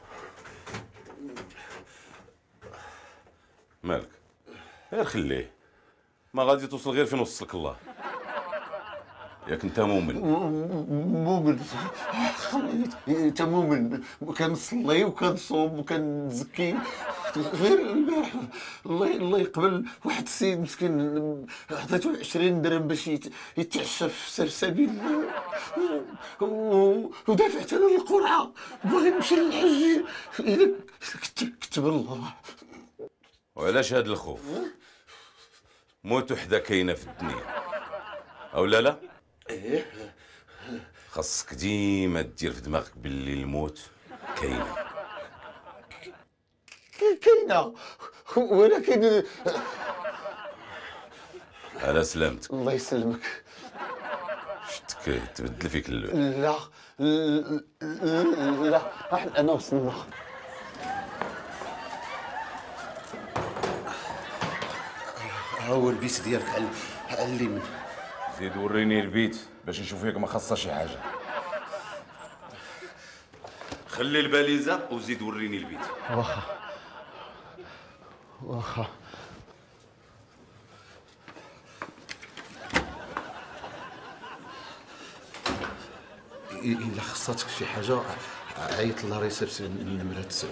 مالك؟ غير خليه، ما غادي توصل غير فين وصلك الله. ياك انت مؤمن؟ مؤمن انت مؤمن، كنصلي وكنصوم وكنزكي. غير البارح الله يقبل واحد السيد مسكين عطيته 20 درهم باش يتعشى في سرسبيل ودافعت انا القرعه باغي نمشي للحج. اذا كتب الله. وعلاش هاد الخوف؟ موت وحده كاينه في الدنيا او لا؟ ايه خاصك ديما دير في دماغك باللي الموت كاينه ولكن على سلامتك. الله يسلمك. شتك تبدل فيك اللون. لا انا وصلنا. ها هو البيت ديالك على اليمين. زيد وريني البيت باش نشوف فيك ما خاصها شي حاجه. خلي الباليزه وزيد وريني البيت. واخا إلا خصاتك شي حاجة عيط لا ريسبسيون النمرة 9.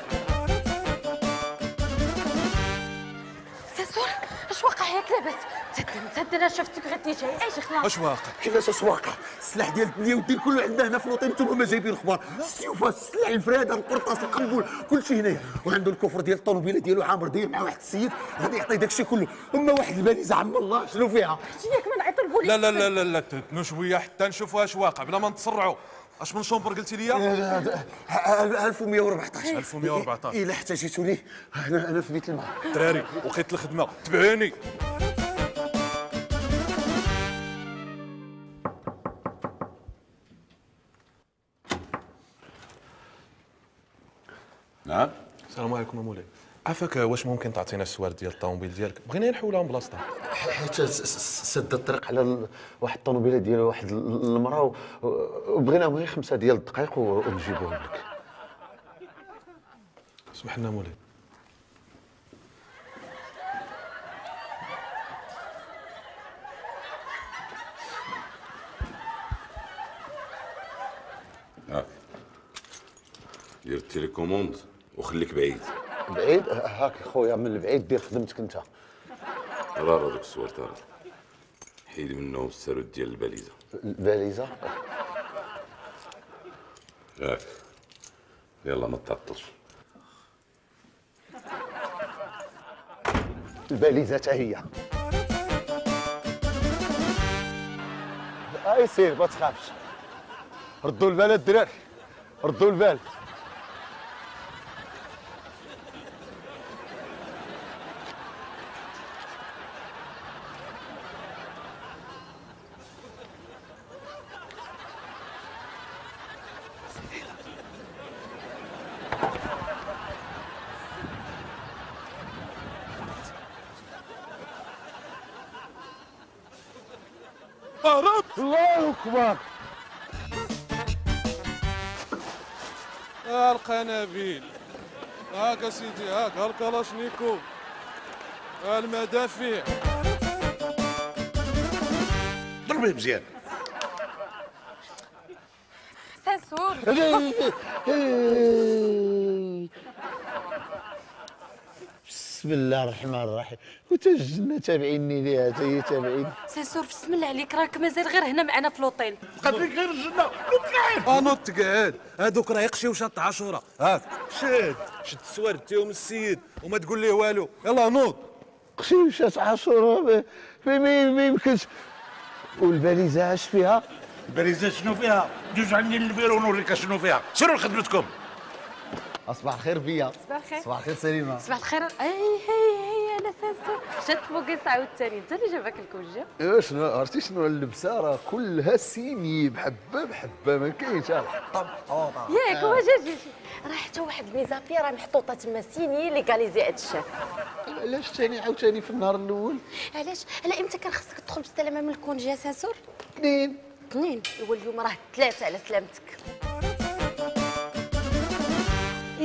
سنسور اش واقع ياك لاباس؟ تهد انا شفتك غادي جاي ايش خلاص؟ اش واقع؟ كيفاش اش واقع؟ السلاح ديال الدنيا والدين كله عندنا هنا في لوطين، نتوما ما جايبين الاخبار، السيوفات، السلاح، الفراده، القرطاس، القنبول، كلشي هنايا، وعنده الكفر ديال الطوموبيله ديالو عامر داير مع واحد السيد غادي يعطي داكشي كله، اما واحد الباليزه عم الله شنو فيها؟ ياك ما نعيطوا للبوليس. لا لا لا لا لا تهدنوا شويه حتى نشوفوا اش واقع بلا ما نتسرعوا. اش من شومبر قلتي لي؟ 1114. 1114. الا احتاجيتوني انا في بيت الماء. دراري وقيت الخدمه تبعوني. نعم. السلام عليكم مولاي. عافاك واش ممكن تعطينا السوار ديال الطوموبيل ديالك؟ بغينا نحولها من بلاصتها. حيت سد الطريق على واحد الطوموبيله ديال واحد المراه وبغينا غير 5 ديال الدقائق ونجيبوهم لك. اسمح لنا مولاي. دير التليكوموند وخليك بعيد. بعيد؟ هاك خويا من البعيد دير خدمتك انت. راه دوك السوار ترى حيد منهم الساروت ديال الباليزه. الباليزه؟ ياك يلا ما تعطلش. الباليزه حتى هي. اي سير ما تخافش. ردوا البال الدراري، ردوا البال. الله اكبر. القنابل هاك اسيدي، هاك الكلاشنيكوف، المدافع. ضربيه مزيان. سنسور بسم الله الرحمن الرحيم. وتجنا تابعيني ليها حتى هي تابعين. سنسور بسم الله عليك راك مازال غير هنا معنا في لوطيل. قبلك غير الجنه نوض تقعد، هادوك راه يقشيو شط عاشوره. هاك شد السوار ديهم السيد وما تقول ليه والو. يلا نوض. قشيو شط عاشوره ما يمكنش. والباليزه اش فيها؟ الباليزه شنو فيها؟ دوز عندي للبيرو ونوريك شنو فيها. سيروا لخدمتكم. اصبح الخير بيا. صباح الخير. صباح الخير سليمه. صباح الخير. هي انا سنسور جات فوقيس عاوتاني. انت اللي جابك الكوجه؟ ايوا شنو عرفتي شنو اللبسه راه كلها سيني بحبه بحبه ما كاينش محطوطه. ياك هو جا راه حتى واحد الميزابي راه محطوطه تما سيني ليغاليزي هاد الشاف. علاش ثاني عاوتاني في النهار الاول؟ علاش؟ على امتى كان خصك تدخل بالسلامه من الكونجي يا سنسور؟ 2. ايوا اليوم راه 3 على سلامتك.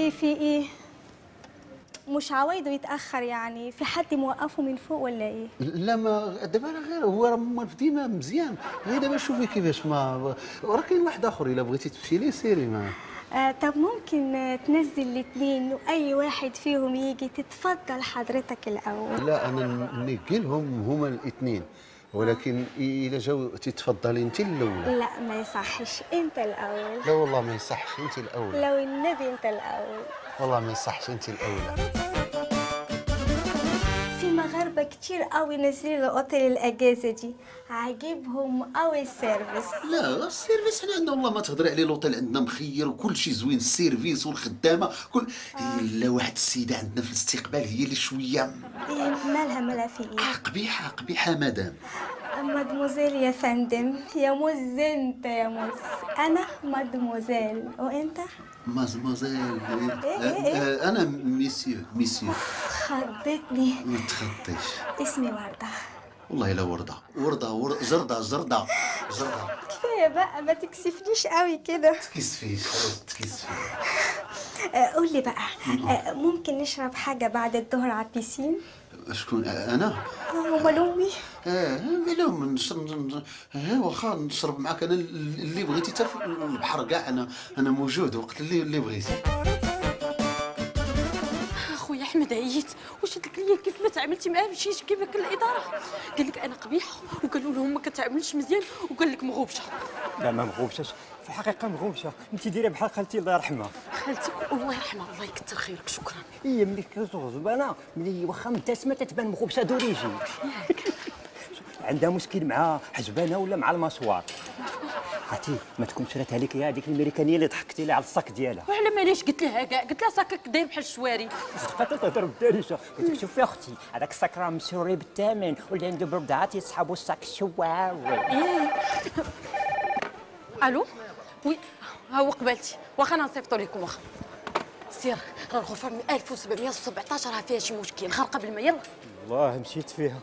ليه في ايه؟ مش عوايده يتاخر يعني؟ في حد موقفه من فوق ولا ايه؟ لا ما دابا انا غير هو راه موالف ديما مزيان، غير دابا شوفي كيفاش ما راه كاين واحد اخر الا بغيتي تمشي ليه سيري ما. طب ممكن تنزل الاثنين واي واحد فيهم يجي؟ تتفضل حضرتك الاول. لا انا نقي لهم هما الاثنين، ولكن الا جاو تتفضلي انت الاولى. لا ما يصحش، انت الاول. لا والله ما يصحش، انت الاولى. لو النبي انت الاول. والله ما يصحش، انت الاولى. في مغاربه كتير قوي نازلين الاوتيل الاجازه دي، عاجبهم قوي السيرفيس. لا السيرفيس حنا عندنا والله ما تهضري عليه، لوطيل عندنا مخير وكل شيء زوين، السيرفيس والخدامه كل الا واحد السيده عندنا في الاستقبال هي اللي شويه مالها في ايه؟ قبيحه قبيحه مدام. مادموزيل يا فندم. يا موز انت يا موز. انا مادموزيل وانت؟ مازمازيل. إيه؟ انا ميسيو. خضتني. ما تخطيش. اسمي وردة. والله لا وردة زردة. كفايه بقى ما تكسفنيش قوي كده. تكسفيش. قول لي بقى، ممكن نشرب حاجه بعد الظهر على البيسين؟ شكون انا؟ امال امي؟ مالهم واخا نشرب معاك انا اللي بغيتي، حتى في البحر كاع انا موجود وقت اللي بغيتي. اخويا احمد عييت، واش قلت لي كيف ما تعاملتي معاه مشيتي كيما كان الاداره؟ قال لك انا قبيحه، وقالوا لهم ما كتعاملش مزيان، وقال لك مغوبشه. لا ما مغوبشاش، في الحقيقه مغوبشه، انت دايره بحال خالتي الله يرحمها. خالتك الله يرحمها، الله يكثر خيرك، شكرا. هي ملي كتغزبانه ملي واخا مبتسمه تتبان مغوبشه دوريجي. عندها مشكل مع حجبانه ولا مع المسوار. عرفتي ما تكون شراتها لك يا هذيك الامريكانيه اللي ضحكتي لها على الصاك ديالها. وعلى ماليش قلت لها كاع، قلت لها صاكك داير بحال الشواري. صدقت تهضر بالدارجه، قلت لك شوفي اختي هذاك الصاك راه مسوري بالثمن، واللي عنده بردعات يسحبوا الصاك الشواوي. الو وي ها هو قبالتي، واخا انا نصيفطو لكم واخا. سير راه الغرفه من 1717 راه فيها شي مشكل، غير قبل ما يلا. والله مشيت فيها.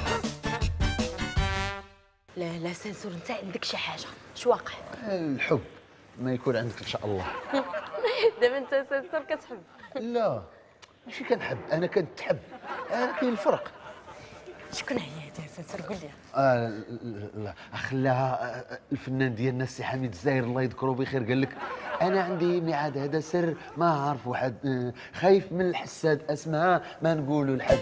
لا سنسور، انت عندك شي حاجه، شو واقع؟ الحب ما يكون عندك ان شاء الله. دابا انت سنسور كتحب؟ لا ماشي كنحب، انا كنتحب، كاين الفرق. شكون هي هذه سنسور؟ قول لي. لا خلاها الفنان ديالنا السي حميد الزاهر الله يذكره بخير، قال لك انا عندي ميعاد، هذا سر ما عارف واحد، خايف من الحساد، اسمها ما نقولوا لحد.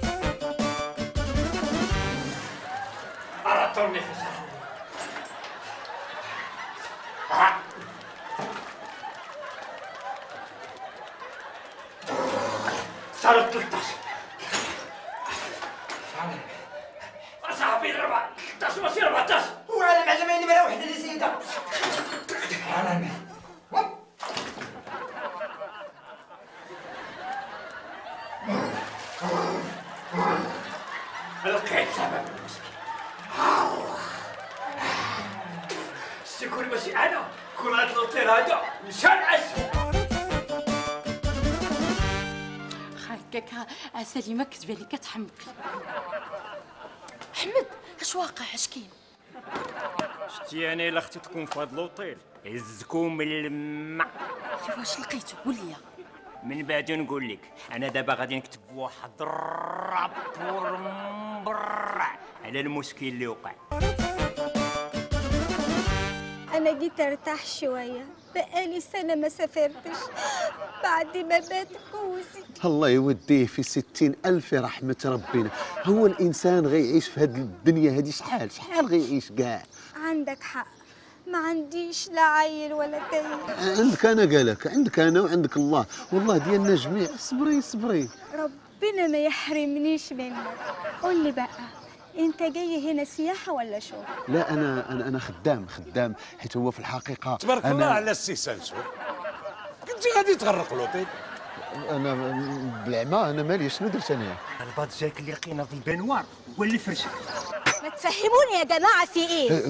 عطوني في صارت 13 صاحبي 13 ماشي 14. وعلى معلمين نمره واحد اللي سيده. انا لقيت سبب المشكل. كون ماشي انا، كون هاد لوطير هذا مشى الاسود. هكاك سليمه كتبان لي كتحمقي. احمد اش واقع؟ اش كاين؟ شتي انا الا اختي تكون في هاد لوطيل يهزكم من الماء. واش لقيتو؟ قول لي. من بعد نقول لك، انا دابا غادي نكتب واحد الرابور مبرع على المشكل اللي وقع. انا جيت ارتاح شويه، بقالي سنه ما سافرتش بعد ما مات جوزي. الله يوديه في 60,000 رحمه ربنا. هو الانسان غيعيش في هذه الدنيا هذه شحال غيعيش كاع. عندك حق، ما عنديش لا عيل ولا تايه. عندك انا قالك، عندك انا وعندك الله، والله ديالنا جميع. صبري ربنا ما يحرمنيش منك. قول لي بقى، انت جاي هنا سياحه ولا شغل؟ لا انا خدام، حيت هو في الحقيقه تبارك الله على السي سانسور، كنتي غادي تغرق لوطيل. انا بالعمى، انا مالي، شنو درت انا؟ الباط جاك اللي لقينا في البانوار هو اللي فرشك. ما تفهموني يا جماعه في ايه؟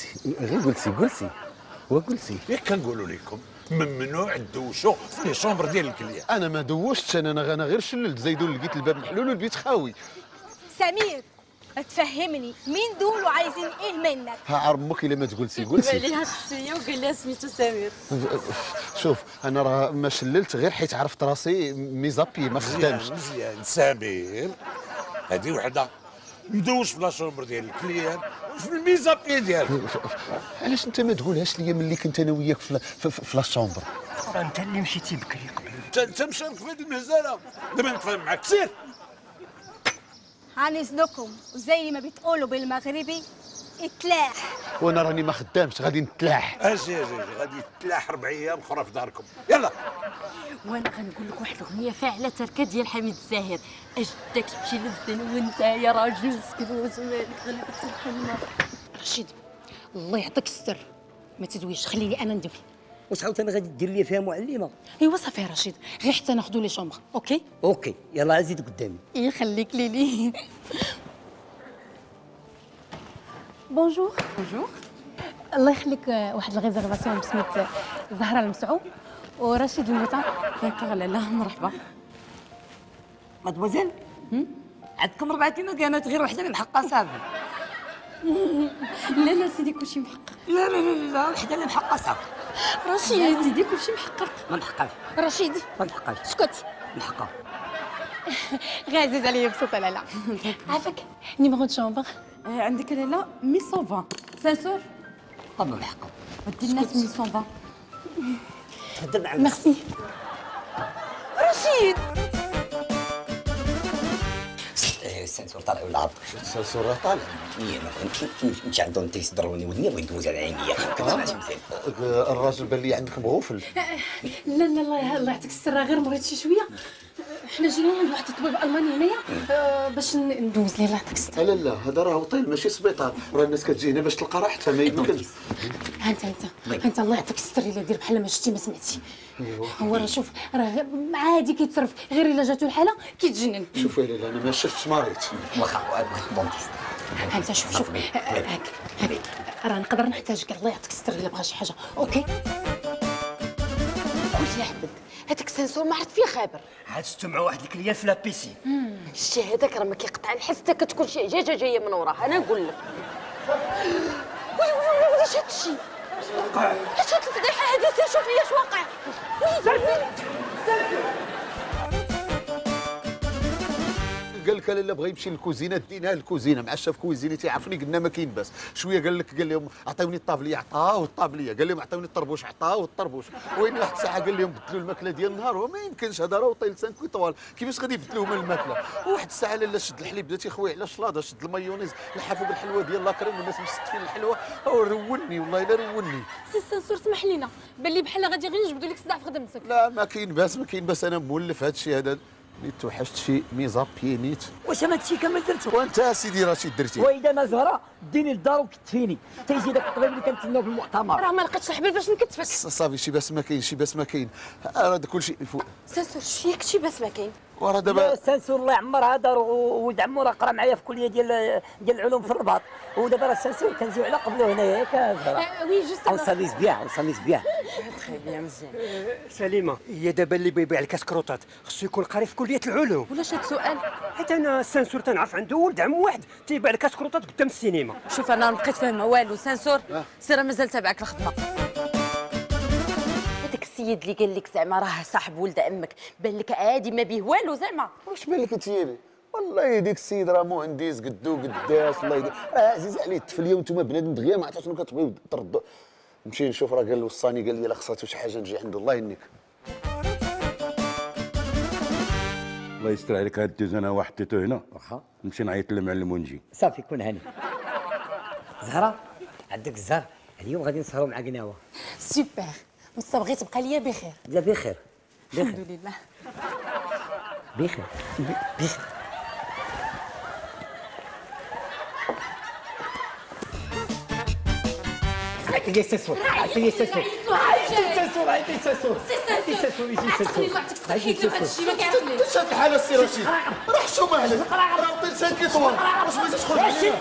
قلسي ياك كنقولوا لكم ممنوع تدوشوا في لي شومبر ديال الكليه. انا ما دوشتش، انا غير شللت زيدون، لقيت الباب محلول والبيت خاوي. سمير تفهمني مين دول وعايزين ايه منك؟ ها عرمك الا ما تقولسي قولسي. ليها شخصيه وقال لها سميتو سمير. شوف انا راه ما شللت غير حيت عرفت راسي ميزابي ما خدامش. مزيان سمير، هذه وحده ندوش في لاشومبر ديال الكليان في الميزابي ديالو. علاش انت ما تقولهاش ليا ملي كنت انا وياك في لاشومبر؟ راه انت اللي مشيتي بكري قبل. انت مشارك في هذه المهزله، دابا نتفاهم معاك سير. عن اذنكم، وزي ما بتقولوا بالمغربي اتلاح. وانا راني ما خدامش غادي نتلاح. اجي غادي تلاح 4 ايام اخرى في داركم، يلا. وانا غنقول لك واحد الاغنيه فاعله تركه ديال حميد الزاهر، اجدك تمشي للزين وانت يا راجل مسكين وزمالك غير تسلحنا. رشيد الله يعطيك السر، ما تدويش خليني انا ندوي. واش عاوتاني غادي دير لي فيها معلمه؟ ايوا صافي يا رشيد، غير حتى ناخذوا لي شومبر، اوكي؟ اوكي يلا زيد قدامي. يخليك ليلي. بونجور. بونجور. الله يخليك، واحد الريزرفاسيون بسميت زهره المسعو ورشيد الموطا. داكوغ لالا مرحبا. مادموزيل عندكم 4 مكانات غير وحده اللي محققه صافي. لا لا سيدي كلشي محقق. لا لا لا لا وحده اللي محققه صافي. رشيد سيدي كلشي محقق. ما محققاش. رشيد ما محققاش. اسكت. محققه. غير عزيز عليا بصوتها لالا. عافاك نيميرو دو شومبر؟ عندك لالا 1120 سانسور. طبعا محقق. ودي الناس 1120. هضر مع ميرسي. رشيد السنسور طالع ولا عبط؟ السنسور راه طالع. نمشي عندهم تيصدروني ودنيا بغيت ندوز على عينيا. كتسمعش مزيان. الراجل بان لي عندك مغوفل. لا لا الله يعطيك السر، غير مريت شي شويه. حنا جينا عند واحد الطبيب الماني هنايا باش ندوز ليه. الله يعطيك السر. لا هذا راه اوطيل ماشي سبيطار، راه الناس كتجي هنا باش تلقى راحتها، ما يمكنش. انت الله يعطيك السر، الا دير بحال ما شفتي ما سمعتي. هو راه شوف راه عادي كيتصرف، غير الا جاتو الحاله كيتجنن. شوف يا لاله انا ما شفتش مريض. واخا بونتيست. انت شوف هاك راه نقدر نحتاجك. الله يعطيك السر الا بغى شي حاجه، اوكي؟ قلت يا حبك هذاك السنسور ما عرفت فيه خابر. عاد شفتو مع واحد الكليان في لابيسي. شتي هذاك راه ما كيقطع الحس حتى كتكون شي عجاجه جايه من وراه. انا نقول لك وي اش هاد الشيء؟ اش هاد الفضيحه هادي؟ سير شوف لي اش واقع. قال لك لالا بغى يمشي للكوزينه، ديناه للكوزينه، مع الشاف كويزينيتي عرفني قلنا ما كاين باس. شويه قال لهم عطيوني الطابليه، عطاوه الطابليه. قال لهم عطيوني الطربوش، عطاوه الطربوش. وين واحد الساعه قال لهم بدلوا الماكله ديال النهار، وما يمكنش هذا راه اوطيل 5 ايطوال، كيفاش غادي يبدلوا لهم الماكله؟ وواحد الساعه لالا شد الحليب درتي خويا على الشلاضه، شد المايونيز لحافو بالحلوه ديال لاكريم، والناس مستفين الحلوه. روني والله الا روني. سي السنسور سمح لينا، بان لي بحال غادي غير نجبدوا لك صداع في خدمتك. لا ما كاين باس انا مولف هذا الشيء هذا. نيت توحشت شي ميزابي نيت. واش هاد الشيء كامل درتو؟ وانت سيدي رشيد درتي. واذا ما زهره ديني للدار وكتفيني، تيجي داك الطبيب اللي كنتسناو في المؤتمر. راه ما لقيتش الحبل باش نكتفك. صافي شي باس ما كاين، راه كل شيء يفوق. سنسور فيك شي باس ما كاين. وراه دابا السنسور الله يعمرها دار ولد عمو راه قرا معايا في الكليه ديال العلوم في الرباط، ودابا راه السنسور كنجيو على قبله هنايا ياك زهره. وي جوست وصلي بيان تخي بيان مزيان. سليمه هي دابا اللي بيبيع الكاسكروطات خصو يكون قاري في كليه العلوم. ولاش هاد السؤال؟ حيت انا السنسور تنعرف عنده ولد عم واحد تيبيع الكاسكروطات قدام السينما. شوف انا ما بقيت فاهمه والو. سنسور سير مازال تابعك الخدمه. هذاك السيد اللي قال لك زعما راه صاحب ولد امك بان لك عادي ما بيه والو زعما؟ واش بان لك تيالي؟ والله ديك السيد راه مهندس قدو قداش الله يدير، راه عزيز عليه التفليه وانتم بنادم دغيا ما عرفتش شنو كتبغيو تردوا. نمشي نشوف، راه قال وصاني قال لي الا خصاتو شي حاجه نجي عنده. الله يهنيك. الله يستر عليك، هاد الدوزانه واحد حطيتو هنا. واخا نمشي نعيط للمعلم ونجي. صافي كون هاني. زهره عندك الزهر، اليوم غادي نسهروا مع قناوه. سوبر، بصح بغيت تبقى ليا بخير. لا بخير الحمد لله. بخير. عيطي ساسور عيطي ساسور عيطي ساسور شاد الحالة السي رشيد روح شو مالك راه طيل سانكي طوال واش بغيتي تدخل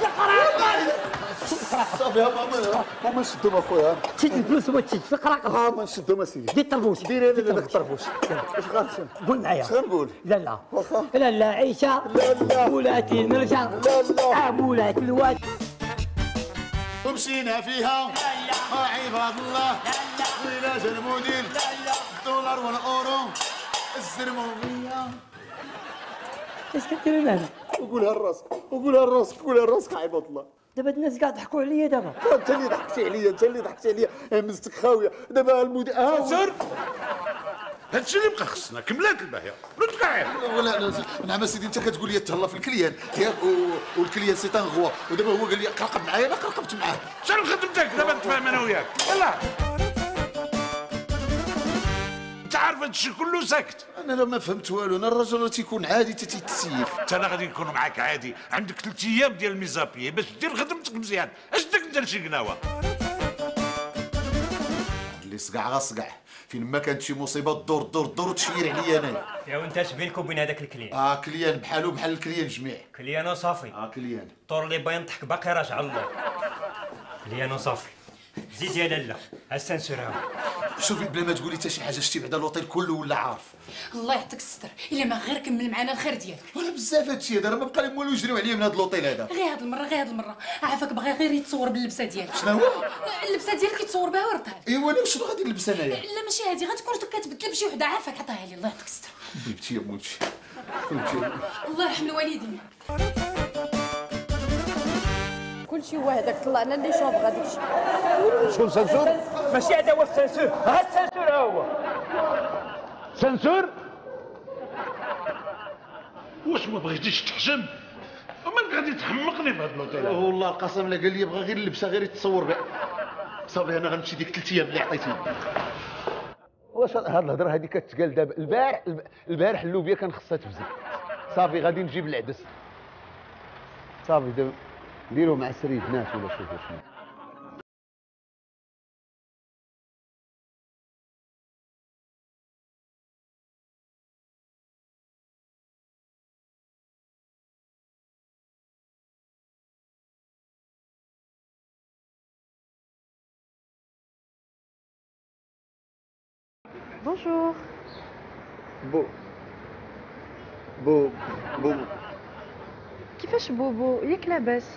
صافي ماما نشدهم اخويا تشد الفلوس وما تشدش القراقه ما نشدهم اسيدي دير الطربوش ديري انا داك الطربوش اش غنشم قول معايا اش غنقول لا لا عيشه لا ولات المرجع لا ولات الواد ومشينا فيها عباد الله ولا جا المدير الدولار والاورو الزرموميه اش كدير معنا وقولها لراسك قولها لراسك عباد الله دابا الناس كاع ضحكوا عليا دابا انت اللي ضحكتي عليا مزتك خاويه دابا المدير سير هادشي اللي بقى خصنا كملات الباهيه رد كاع ولا نعم سيدي انت كتقول لي تهلا في الكليان ياك والكليان سي ان غوا ودابا هو قال لي قرقب معايا انا قرقبت معاه شنو خدمتك دابا نتفاهم انا وياك يلا انت عارف هادشي كله ساكت انا لا ما فهمت والو انا الرجل تيكون عادي تيتسيف انت انا غادي نكون معاك عادي عندك 3 ايام ديال الميزابي باش دير خدمتك مزيان اش بدك ندير شي قناوه اللي صقع غصقع فين ما كانت شي مصيبه دور وتشير عليا انايا يا وانت اش بينك وبين هذاك الكليان كليان بحالو بحال الكليان جميع كليان وصافي كليان الطور اللي باين يضحك باقي راجع الله كليان وصافي زيد يا لاله السنسور ها شوفي بلا ما تقولي حتى شي حاجه شتي بعدا لوطيل كله ولا عارف الله يعطيك الستر الا ما غير كمل معنا الخير ديالك ولا بزاف هادشي هذا راه ما بقى لهم والو يجريو عليا من هذا لوطيل هذا غير هاد المره عافاك بغى غير يتصور باللبسه ديالك شنو هو اللبسه ديالك يتصور بها وردها ايوا انا شنو غادي نلبس انايا لا ماشي هادي غتكون كتبدل بشي وحده عافاك عطيها لي الله يعطيك الستر بنتي يا موتي الله يرحم الوالدين كلشي هو هذاك طلعنا اللي شوف غادي شكون سنسور؟ ماشي هذا هو السنسور ها السنسور ها هو سنسور؟ واش ما بغيتيش تحشم ومن غادي تحمقني في هذا اللوطيل والله القسم لا قال لي بغى غير اللبسه غير يتصور بها صافي انا غنمشي ديك 3 ايام اللي عطيتني واش هاد الهضره هادي كتقال دابا البارح اللوبيا كان خصها تفزل صافي غادي نجيب العدس صافي دابا نديرو مع سريد ناس ولا شوفوا شنو بونجور بو كيفاش بوبو ياك لاباس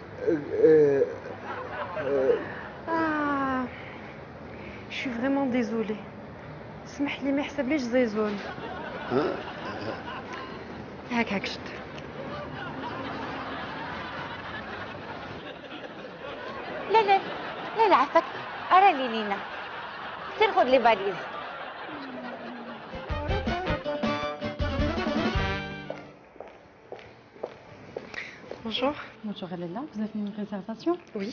شو فريمون ديزولي سمح لي ما يحسبليش زيزون هاك شد لا عفاك ارى لي لينا سير خذ لي فاليز Bonjour. Bonjour Ella, vous avez une réservation? Oui.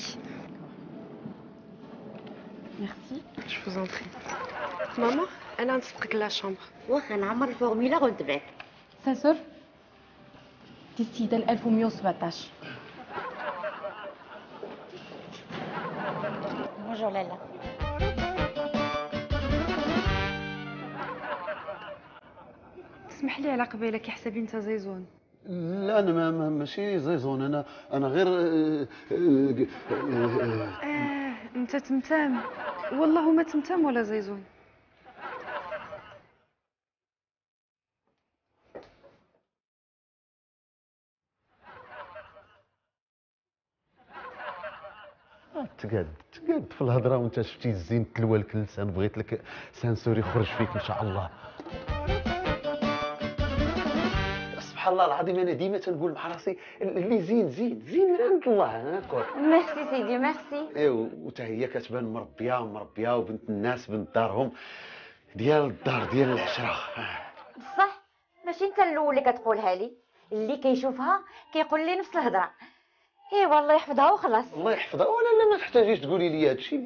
Merci. Je vous en prie. Maman, أنا نسبقك لا شامبر. واخا نعمر الفورميلا ونتبعك. سنسور دي السيدة 1117. بونجور لالا. تسمح لي على قبيله كيحسبي انت زيزون. لا انا ماشي زيزون انا غير انت تمتام والله ما تمتام ولا زيزون. تقاد في الهضره وانت شفتي الزين تلوى لك اللسان بغيت لك سانسور يخرج فيك ان شاء الله. سبحان الله العظيم انا ديما تنقول مع راسي اللي زين من عند الله هكا. ميرسي سيدي ميرسي. ايوا وتا هي كتبان مربيه وبنت الناس بنت دارهم ديال الدار ديال العشره. بصح ماشي انت الاول اللي كتقولها لي اللي كيشوفها كيقول لي نفس الهضره. ايوا الله يحفظها وخلاص. الله يحفظها ولا ما تحتاجيش تقولي لي هادشي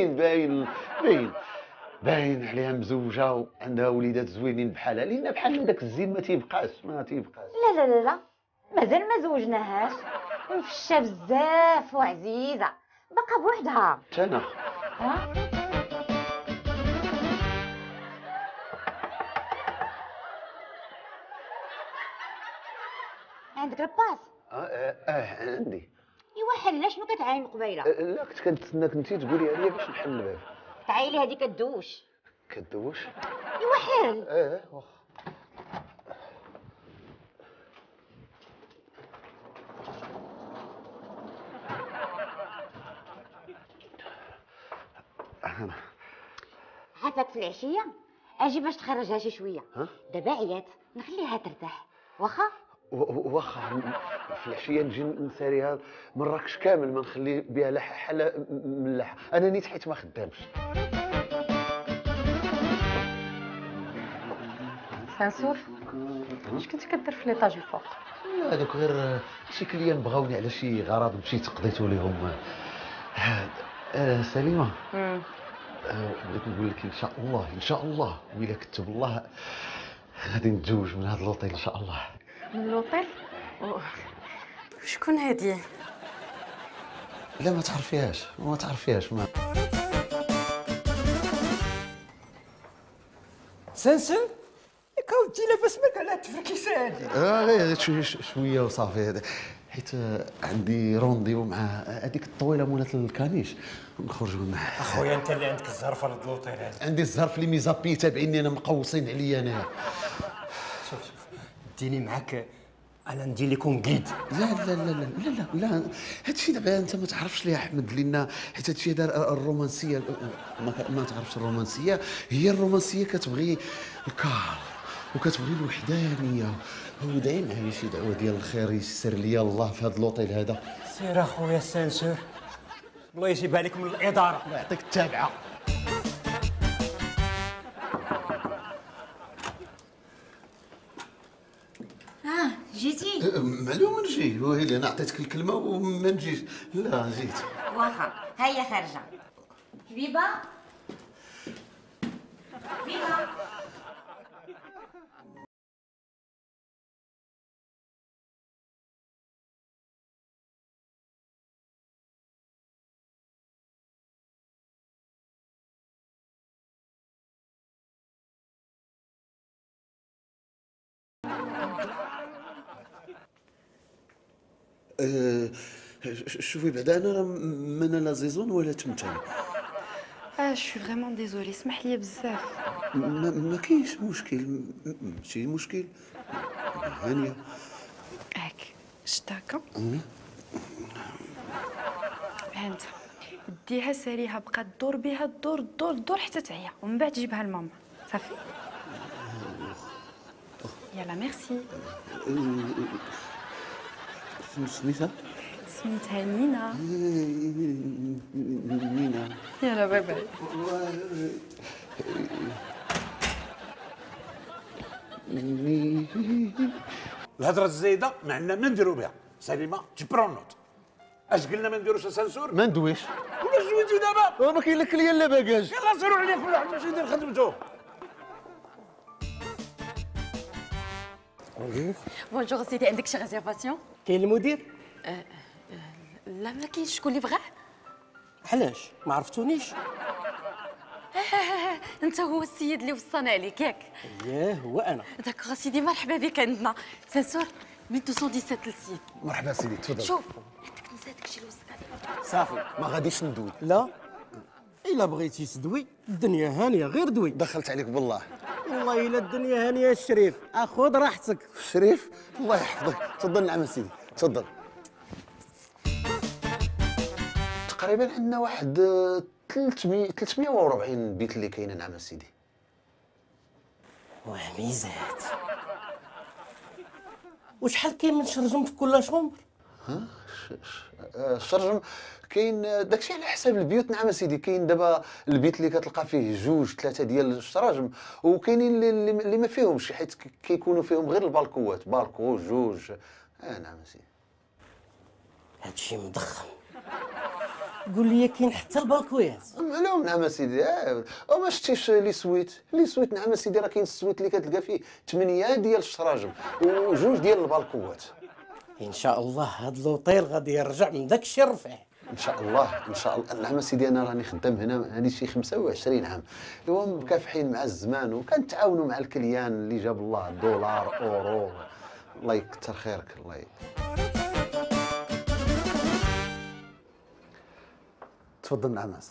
باين عليها مزوجه وعندها وليدات زوينين بحالها لان بحال داك الزين ما تيبقاش. لا مازال ما زوجناهاش مفشه بزاف وعزيزه باقا بوحدها. انا عندك الباس؟ عندي. ايوا حل، شنو كتعاين قبيله؟ لا كنت كنتسناك انت تقولي عليا باش نحل الباب. تعايلي هذيك كدوش. كدوش؟ ايوا حل. واخا. عافاك في العشيه اجي باش تخرجها شي شويه. دابا عيات نخليها ترتاح واخا. واخا في العشيه نجي نساليها مراكش كامل، ما نخلي بها لا حاله ملاحه. انا نيت حيت ما خدامش. سانسور اش كنتي كدير في ليطاج الفوق؟ هذوك غير شي كليان بغاوني على شي غراض مشيت قضيتو ليهم. سليمه بغيت نقول لك ان شاء الله وإلا كتب الله غادي نتزوج من هذا اللوطيل ان شاء الله. من اللوطيل؟ شكون هادي؟ لا ما تعرفيهاش ما سنسن كنتي لاباس مالك على التفركيسه هادي؟ غير شويه وصافي، حيت عندي رونديو مع هذيك الطويله مولات الكانيش نخرجوا معاه. اخويا انت اللي عندك الزهر في هذا اللوطيل هذا. عندي الزهر في لي ميزابي تابعيني انا، مقوصين عليا انا. شوف ديني معاك انا ندير لكم كيد. لا هادشي دابا انت ما تعرفش ليه احمد، لان حيت هادشي دار الرومانسيه. ما تعرفش الرومانسيه، هي الرومانسيه كتبغي الكار وكتبغي الوحدانيه. ودعي معايا شي دعوه ديال الخير يسر ليا الله في هذا اللوطيل هذا. سير اخويا السانسور، الله يجيبها لك من الاداره. الله يعطيك التابعه. جيتي؟ معلوم نجي، ويلي انا عطيتك الكلمه وما نجيش. لا جيت. واخا هيا خارجه. حبيبه حبيبه. شوفي بعدا انا ما لا زيزون ولا تمثال. شو فريمون ديزولي، اسمح لي بزاف. ما كاينش مشكل، ماشي مشكل. هانيه هاك شتاكا هانت ديها ساليها، بقى تدور بها الدور حتى تعيا، ومن بعد جيبها لماما صافي. يلا ميرسي. سميتها؟ سميتها نينا. نينا. يلا باي باي. الهضره الزايده ما عندنا ما نديرو بها. سليمه تبرون نوت. اش قلنا ما نديروش اسانسور؟ ما ندويش. ولا زويتي دابا؟ ما كاين لا كليان لا باكاج. يلا سيروا عليا كل واحد يمشي يدير خدمته. بونجور سيدي، عندك شي ريزيرفاسيون؟ كاين المدير؟ لا ما كاينش، شكون اللي بغاه؟ علاش ما عرفتونيش؟ انت هو السيد اللي وصانا عليك ياك؟ اييه هو انا. داكوغ سيدي، مرحبا بك عندنا. سانسور 1217 للسيد. مرحبا سيدي تفضل. شوف عندك نساتك شي لوسك عليك. صافي ما غاديش ندوي. لا الا بغيتي تدوي الدنيا هانيه، غير دوي. دخلت عليك بالله. والله الا الدنيا هانيه الشريف، خذ راحتك. الشريف الله يحفظك. تفضل نعم سيدي تفضل. تقريبا عندنا واحد 340 بيت اللي كاينين نعم سيدي. وميزات. وشحال كاين من شرجم في كل شومبر؟ الشرجم كاين داكشي على حساب البيوت نعم سيدي. كاين دابا البيت اللي كتلقى فيه 2 3 ديال الشراجم، وكاينين اللي ما فيهمش حيت كيكونوا فيهم غير البالكوات، بالكو 2. نعم سيدي. هادشي مضخم. قول لي كاين حتى البالكويات؟ معلوم نعم سيدي. وما شتيش لي سويت نعم سيدي، راه كاين السويت اللي كتلقى فيه 8 ديال الشراجم و2 ديال البالكوات. ان شاء الله هاد لوطيل غادي يرجع من داك الشيء الرفيع. ان شاء الله ان شاء الله. نعم سيدي انا راني خدام هنا هاني شي 25 عام، ايوا مكافحين مع الزمان وكنتعاونوا مع الكليان اللي جاب الله، دولار اورو. الله يكثر خيرك. الله تفضل نعماس.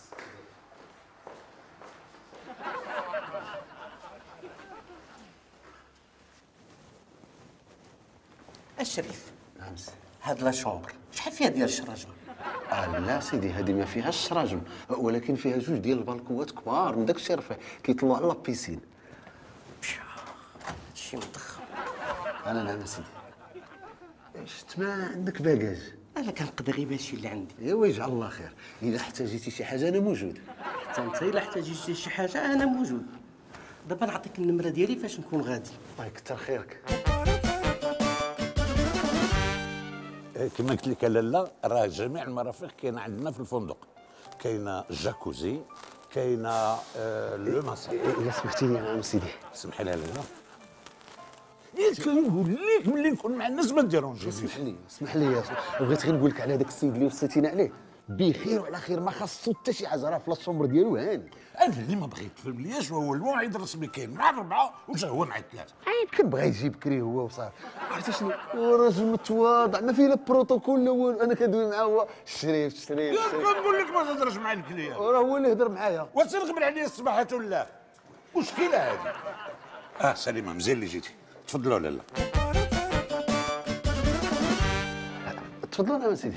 الشريف. نعم سيدي. هاد لا شومبر شحال فيها ديال الشراجم؟ لا سيدي هذه ما فيهاش الشراجم، ولكن فيها جوج ديال البالكوات كبار من داك الشيء رفيع كيطلعوا على لابيسين. هادشي مضخم. انا نعم سيدي. شفت ما عندك باكاج؟ انا كنقدر غير هادشي اللي عندي. ايوا يجعل الله خير، اذا احتاجيتي شي حاجه انا موجود. حتى انت الا احتاجيتي شي حاجه انا موجود. دابا نعطيك النمره ديالي فاش نكون غادي. الله يكثر خيرك. كما قلت لك لاله، راه جميع المرافق كاينه عندنا في الفندق. كاينه الجاكوزي، كاينه لو ماساج. الا سمحتي لي نعم سيدي. اسمح لي لاله. كنقول لك ملي نكون مع الناس ما ديرونجينيش. اسمح لي بغيت غير نقول لك على هذاك السيد اللي وصيتينا عليه، بخير وعلى خير، ما خاصو حتى شي حاجه، راه في الشومبر ديالو هاني. انا اللي ما بغيت تفهمنيش وهو الموعد الرسمي كاين مع 4 وجا هو مع 3. كنبغي يجي بكري هو وصافي. عرفتي شنو؟ هو راجل متواضع ما فيه لا بروتوكول لا والو، انا كندوي معاه هو الشريف. كنقول لك ما تهضرش مع الكليان. راه هو اللي هضر معايا. وتنغبر عليا الصباحة ولا مشكلة هذه. سليمة مزيان اللي جيتي. تفضلوا لاله. تفضلوا نعم سيدي.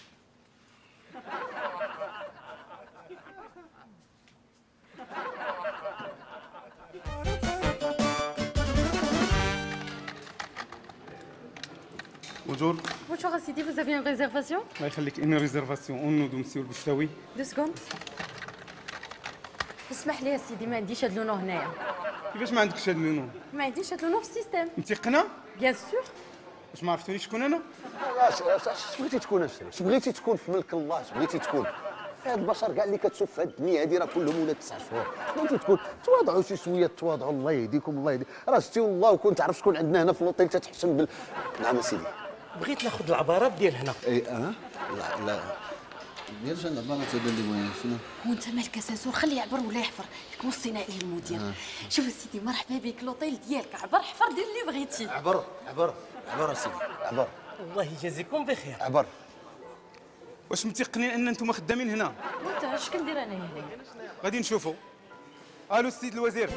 Bonjour. Bonjour Sidi, vous avez une réservation? الله يخليك une réservation au nom de monsieur البشتاوي. 2 secondes. اسمح لي يا سيدي ما عنديش هاد لونو هنايا. كيفاش ما عندكش هاد لونو؟ ما عنديش هاد لونو في السيستم. متيقنه؟ بيان سور. واش ما عرفتونيش شكون انا؟ اش بغيتي تكون الشريف؟ اش بغيتي تكون في ملك الله؟ اش بغيتي تكون؟ هاد البشر كاع اللي كتشوف في هاد الدنيا هادي راه كلهم ولاد 9 شهور، بغيتي تكون تواضعوا شي شويه، تواضعوا. الله يهديكم الله يهدي، راه شتي والله وكنت تعرف شكون عندنا هنا في لوطيل تتحشم بال. نعم سيدي. بغيت ناخذ العبارات ديال هنا. اي لا ديال شنو العبارات هذا اللي بغينا شنو؟ وانت مالك ساسور خليه يعبر ولا يحفر، ياك وصينا عليه المدير. شوف سيدي مرحبا بك لوطيل ديالك، عبر حفر دير اللي بغيتي. عبر سيدي عبر. الله يجازيكم بخير. عبر. واش متيقنين ان انتم خدامين هنا؟ وانت اش كندير انا هنا؟ غادي نشوفوا. الو السيد الوزير.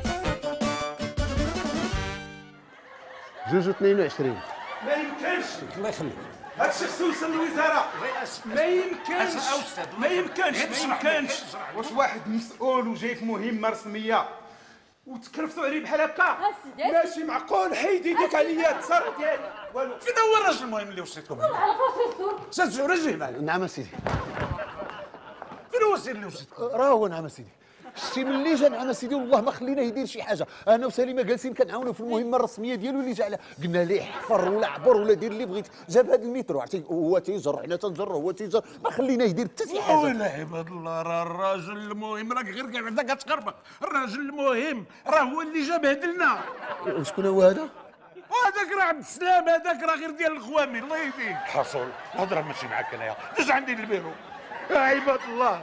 22. ما يمكنش. الله يخليك. هاد الشخص وصل للوزاره. ما يمكنش. ما يمكنش. واش واحد مسؤول وجاي في مهمه رسميه وتكرفتوا عليه بحال هكا؟ ماشي معقول. حيد يديك عليا التصرف ديالي والو. فين هو الراجل المهم اللي وصيتكم؟ ساسور اجي معايا. نعم سيدي. فين هو السيد اللي وصيتكم؟ راه هو نعم سيدي. شتي ملي جا نعم سيدي والله ما خليناه يدير شي حاجه، انا وسليمه جالسين كنعاونوا في المهمه الرسميه ديالو اللي جا عليها، قلنا ليه حفر ولا عبر ولا دير اللي بغيتي، جاب هذا المترو عرفتي هو تيجر حنا تنجر هو تيجر، ما خليناه يدير حتى شي حاجه. ويلا عباد الله، راه الراجل المهم راك غير كاع كتخربق، الراجل المهم راه هو اللي جا بهدلنا. وشكون هو هذا؟ وهذاك راه عبد السلام، هذاك راه غير ديال الخوامي. الله يهديك. حصل الهضره ماشي معاك انايا، دوز عندي البيرو. يا عباد الله.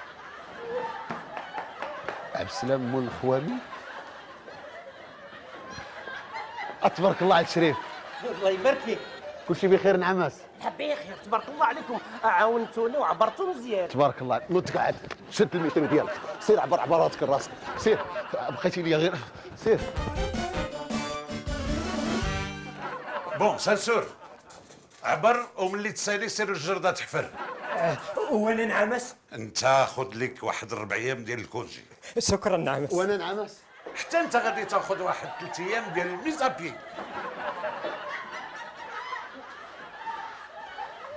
عبد السلام مول الخوامي. تبارك الله عليك شريف. الله يبارك فيك. كلشي بخير نعماس؟ بخير تبارك الله عليكم، عاونتونا وعبرتوا مزيان. تبارك الله. نوض تقعد، شد المترو ديالك، سير عبر عبراتك لراسك، سير بقيتي لي غير سير. بون سانسور عبر وملي تسالي سير الجردة تحفر. وانا نعمس؟ انت خذ لك واحد 4 ايام ديال الكونجي. شكرا نعمس. وانا نعمس؟ حتى انت غادي تاخذ واحد 3 ايام ديال الميزابي.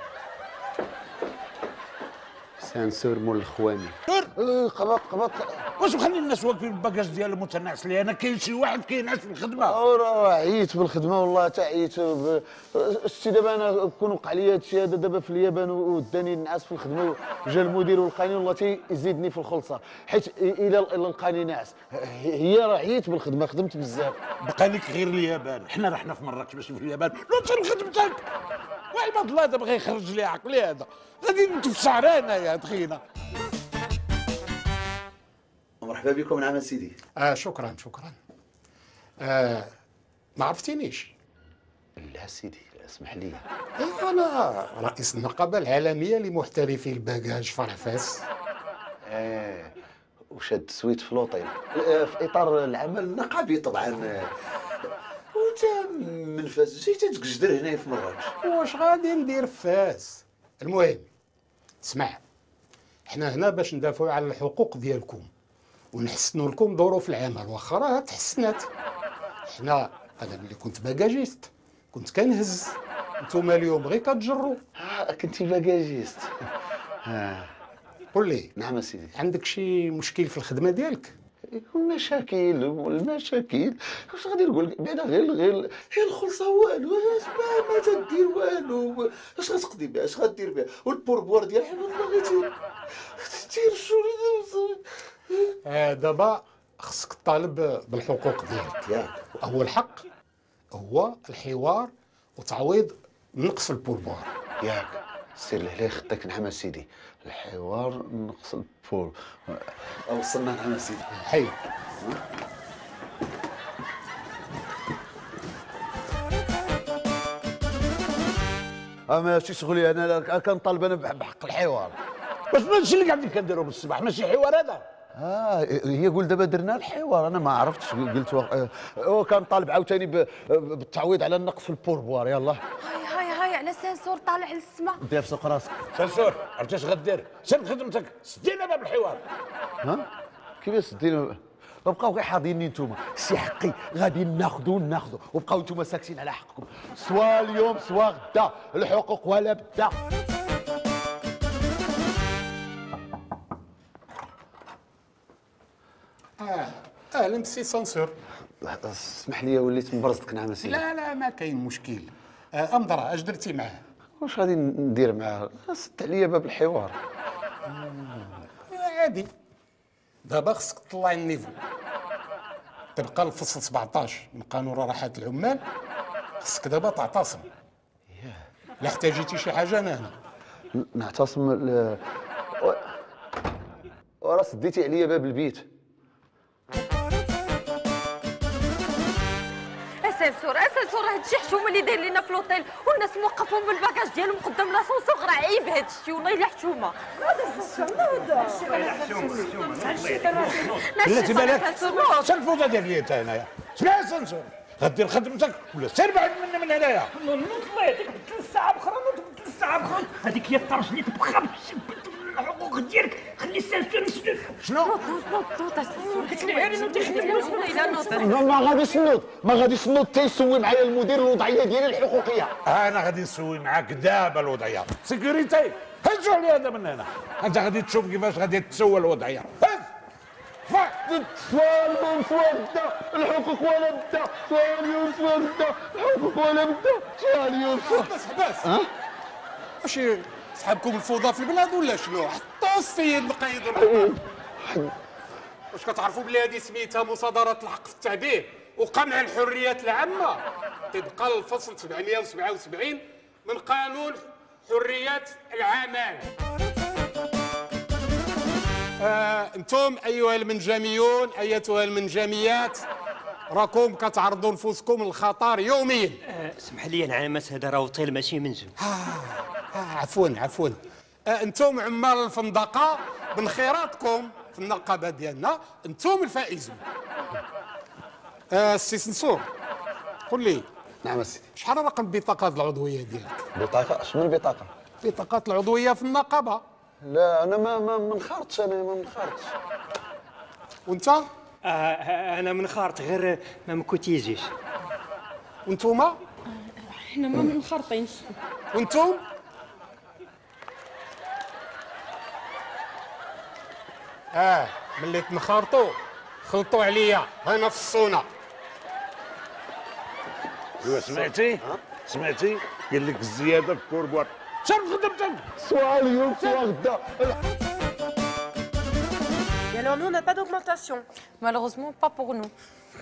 سانسور مول الخوامي. قبط واش مخلي الناس واقفين بالباكاج ديال المتنعس لي انا؟ كاين شي واحد كينعس في الخدمه. راه عييت بالخدمه والله حتى عييت. شتي دابا انا كون وقع لي هذا الشيء هذا دابا في اليابان وداني نعس في الخدمه وجا المدير ولقاني والله تيزيدني في الخلصه، حيت الا لقاني ناعس هي راه عييت بالخدمه، خدمت بزاف. بقى لك غير اليابان، حنا رحنا في مراكش ماشي في اليابان. لو تسير خدمتك وعباد الله دابا غيخرج لي عقلي هذا غادي نتفشع رانا يا تخينا. مرحبا بكم نعم سيدي. شكرا. ما عرفتينيش؟ لا سيدي اسمح لي. انا رئيس النقابه العالميه لمحترفي الباجاج فرفاس. وشاد تسويت في لوطيل في اطار العمل النقابي طبعا. وانت من فاس جيت تقجدر هنا في مراكش. واش غادي ندير في فاس؟ المهم اسمع، حنا هنا باش ندافعوا على الحقوق ديالكم ونحسنوا لكم ظروف العمل، واخا راه تحسنات. انا ملي كنت باجاجيست كنت كنهز، نتوما اليوم غير كتجروا. كنتي باجاجيست. قول لي. نعم سيدي. عندك شي مشكل في الخدمه ديالك؟ المشاكل واش غادي نقول لك بعدا غير الخلصه والو، ما تدير والو. اش غتقضي بها؟ اش غدير بها؟ والبوربوار ديال حنا والله غير تير الشغل. دابا خصك تطالب بالحقوق ديالك. اول حق هو الحوار وتعويض نقص البوربوار. ياك سير لهلا خدك نعم سيدي. الحوار نقص البور. وصلنا نعم سيدي. حي. ماشي شغلي انا كنطالب انا بحق الحوار. واش ماشي اللي قاعدين كنديروا بالصباح ماشي حوار هذا؟ هي قول دابا درنا الحوار، انا ما عرفتش قلت كنطالب عاوتاني بالتعويض على النقص في البوربوار. يلاه هاي على سنسور طالع للسما. دير في سوق راسك. سنسور عرفتي اش غدير؟ سير خدمتك، سدينا باب الحوار. كيفاش سدينا؟ بقاو غير حاضيني نتوما، سي حقي غادي ناخذوا وبقاو نتوما ساكتين على حقكم، سوا اليوم سوا غدا، الحقوق ولا بدا. اهلا سي سانسور. اسمح لي وليت مبرزتك نعم سيدي. لا ما كاين مشكل. امضرة اش درتي معاه؟ واش غادي ندير معاه؟ سد عليا باب الحوار. عادي. دابا خصك تطلع النيفو، تبقى الفصل 17 من قانون راحة العمال، خصك دابا تعتصم. لا احتاجيتي شي حاجه انا هنا. نعتصم وراه سديتي عليا باب البيت. اسانسور هادشي حشومه اللي داير لينا في لوطيل والناس موقفهم بالباكاج ديالهم قدام لاسونسور، راه عيب هادشي والله الا حشومه. بلاتي بالك شنو الفوضى ديال لي انت هنايا؟ اسمع اسانسور غدير خدمتك ولا سير بعد منا من هنايا. نوض الله يعطيك 3 ساعات اخرى، نوض 3 ساعات اخرى. هذيك هي الطرش اللي تبقى الحقوق ديالك، خلي السانسور يسدك. شنو؟ نوض اسانسور قلت لي عيري نوض ما غاديش نوض تيسوي معايا المدير الوضعيه ديالي الحقوقيه. انا غادي نسوي معاك دابا الوضعيه. سيكوريتي هزوا علي هذا من هنا، انت غادي تشوف كيفاش غادي تسوى الوضعيه. سؤال اليوم سؤال بدا، الحقوق ولا بدا، سؤال اليوم سؤال بدا، الحقوق ولا بدا، سؤال اليوم بس ماشي صحابكم الفوضى في البلاد ولا شنو؟ حتى السيد القايد واش كتعرفوا بلي هذه سميتها مصادرة الحق في التعبير وقمع الحريات العامة طبقا للفصل 777 من قانون حريات العمل. انتم ايها المنجميون ايتها المنجميات راكم كتعرضوا نفوسكم للخطر يوميا. اسمح لي نعامس، هذا راه اوتيل ماشي منزل. عفوا انتم عمال الفندقه بانخراطكم في النقابه ديالنا انتم الفائزون. السي سنسور قول لي. نعم سيدي. شحال رقم البطاقه العضويه ديالك؟ بطاقه؟ شنو البطاقه؟ البطاقات العضويه في النقابه. لا انا ما منخرطش، انا ما منخرطش. وانت؟ انا منخرط غير ما مكوتيزيش. وانتوما؟ حنا ما منخرطينش. وانتم؟ ملي تنخرطوا خلطوا عليا هنا في الصونه. ايوا سمعتي؟ سمعتي؟ قال لك الزياده في الكوربوار. شرف خدمتك. سوا اليوم سوا غدا. Et alors nous, on n'a pas d'augmentation. Malheureusement, pas pour nous.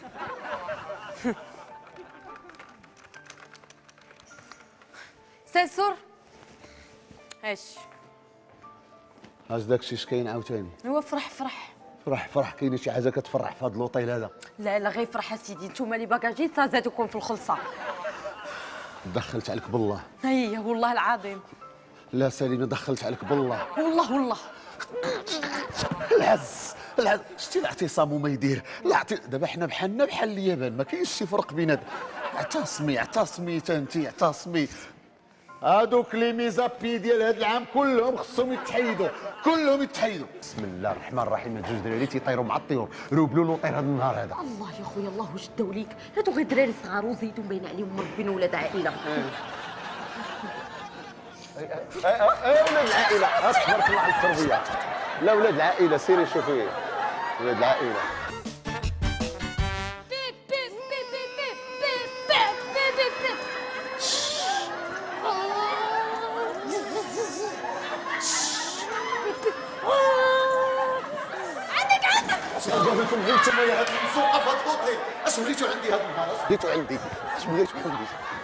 سنسور ايش اش داكشي اش كاين عاوتاني؟ هو فرح فرح كاينه شي حاجه كتفرح في هذا اللوطيل هذا؟ لا غير فرح اسيدي، نتوما لي باكاجي زادوكم في الخلصه. دخلت عليك بالله. هي والله العظيم. لا سالينا دخلت عليك بالله. والله العز شتي الاعتصام وما يدير. دابا حنا بحالنا بحال اليابان، ما كاينش شي فرق بينات. اعتصمي انت اعتصمي. هادوك لي ميزابي ديال هاد العام كلهم خصهم يتحيدوا، بسم الله الرحمن الرحيم. هاد جوج دراري تيطيروا مع الطيور، روبلوا لوطير هاد النهار هذا. الله يا خويا الله شداو ليك، هادو غير دراري صغار وزيدوا باين عليهم مربين ولاد عائله. ولاد العائله، تبارك الله على التربيه. لا ولاد العائله سيري شوفي ولاد العائله. لكم غير نتوما يا هاد الفوقه في هاد اللوطيل. اش وليتوا عندي هاد النهار؟ اش وليتوا عندي؟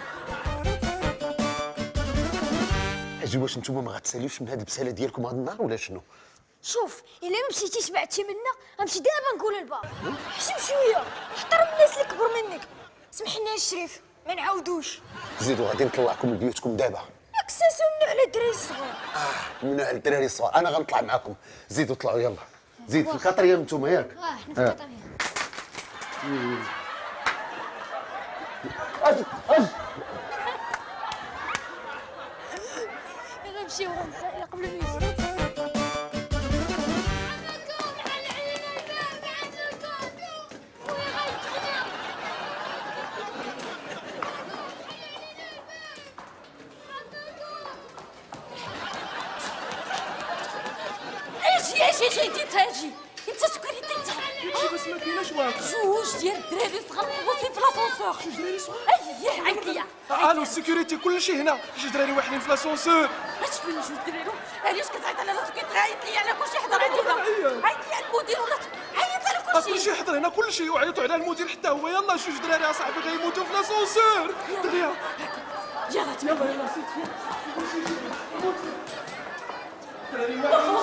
اجي واش نتوما ما غتساليوش من هاد البساله ديالكم هاد النهار ولا شنو؟ شوف الا ما مشيتيش بعتي منا غنمشي دابا نقول للبابا. حشم شويه احترم الناس اللي كبر منك. سمح لنا الشريف ما نعاودوش. زيدوا غادي نطلعكم من بيوتكم دابا. ياك ساسو ممنوع على الدراري الصغار. ممنوع على الدراري الصغار. انا غنطلع معاكم. زيدوا طلعوا يلا. زيد في الكاتريام نتوما ياك؟ حنا في الكاتريام. غنمشيو قبل ما يجي. اجي انت سكرتي انت بس ما كايناش واقع. جوج ديال الدراري صغار محبوسين في لاسونسور. جوج دراري صغار؟ اييه عيط ليا. الو السيكوريتي كلشي هنا، جوج دراري واحدين في لاسونسور. اش من جوج دراري؟ علاش كتعيط على راسك كتعيط لي على كلشي حضر عندنا؟ عيط لي على المدير ولا عيط على كلشي. كلشي حضر هنا كلشي وعيطوا على المدير حتى هو. يلا جوج دراري اصاحبي غيموتوا في لاسونسور. دغيا يلا تبارك يلا سيدي. دراري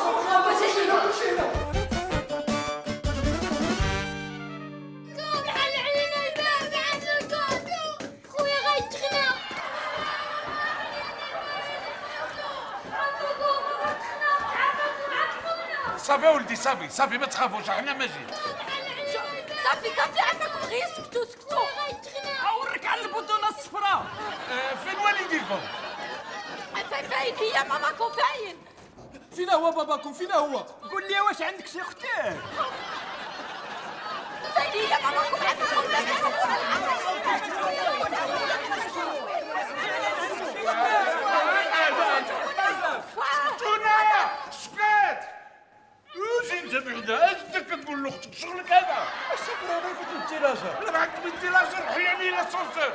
صافي ولدي صافي ما تخافوش احنا ماجيين. صافي عافاكم غير سكتوا. عورك على البطونه الصفراء. فين والديكم؟ فاين هي ماماكم فاين؟ فين هو باباكم؟ فين هو؟ قول لي واش عندك شي اختك؟ فاين هي ماماكم؟ سكت! وش انت بعدا؟ اش انت كتقول لاختك شغلك هذا؟ السفر انا قلت انت لاجر. انا معك بنتي لاجر حياني لا صوصر.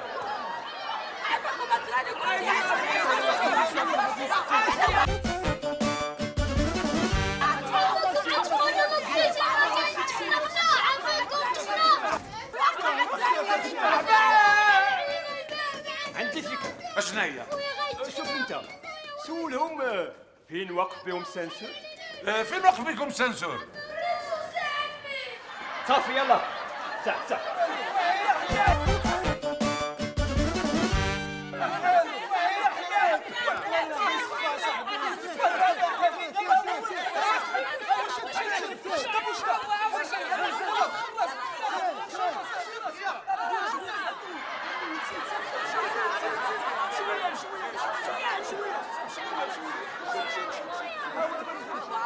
عندي فكره. اشنا هي؟ شوف انت سولهم فين وقف بهم السنسور. فين وقف بكم سنسور؟ صافي يلا صح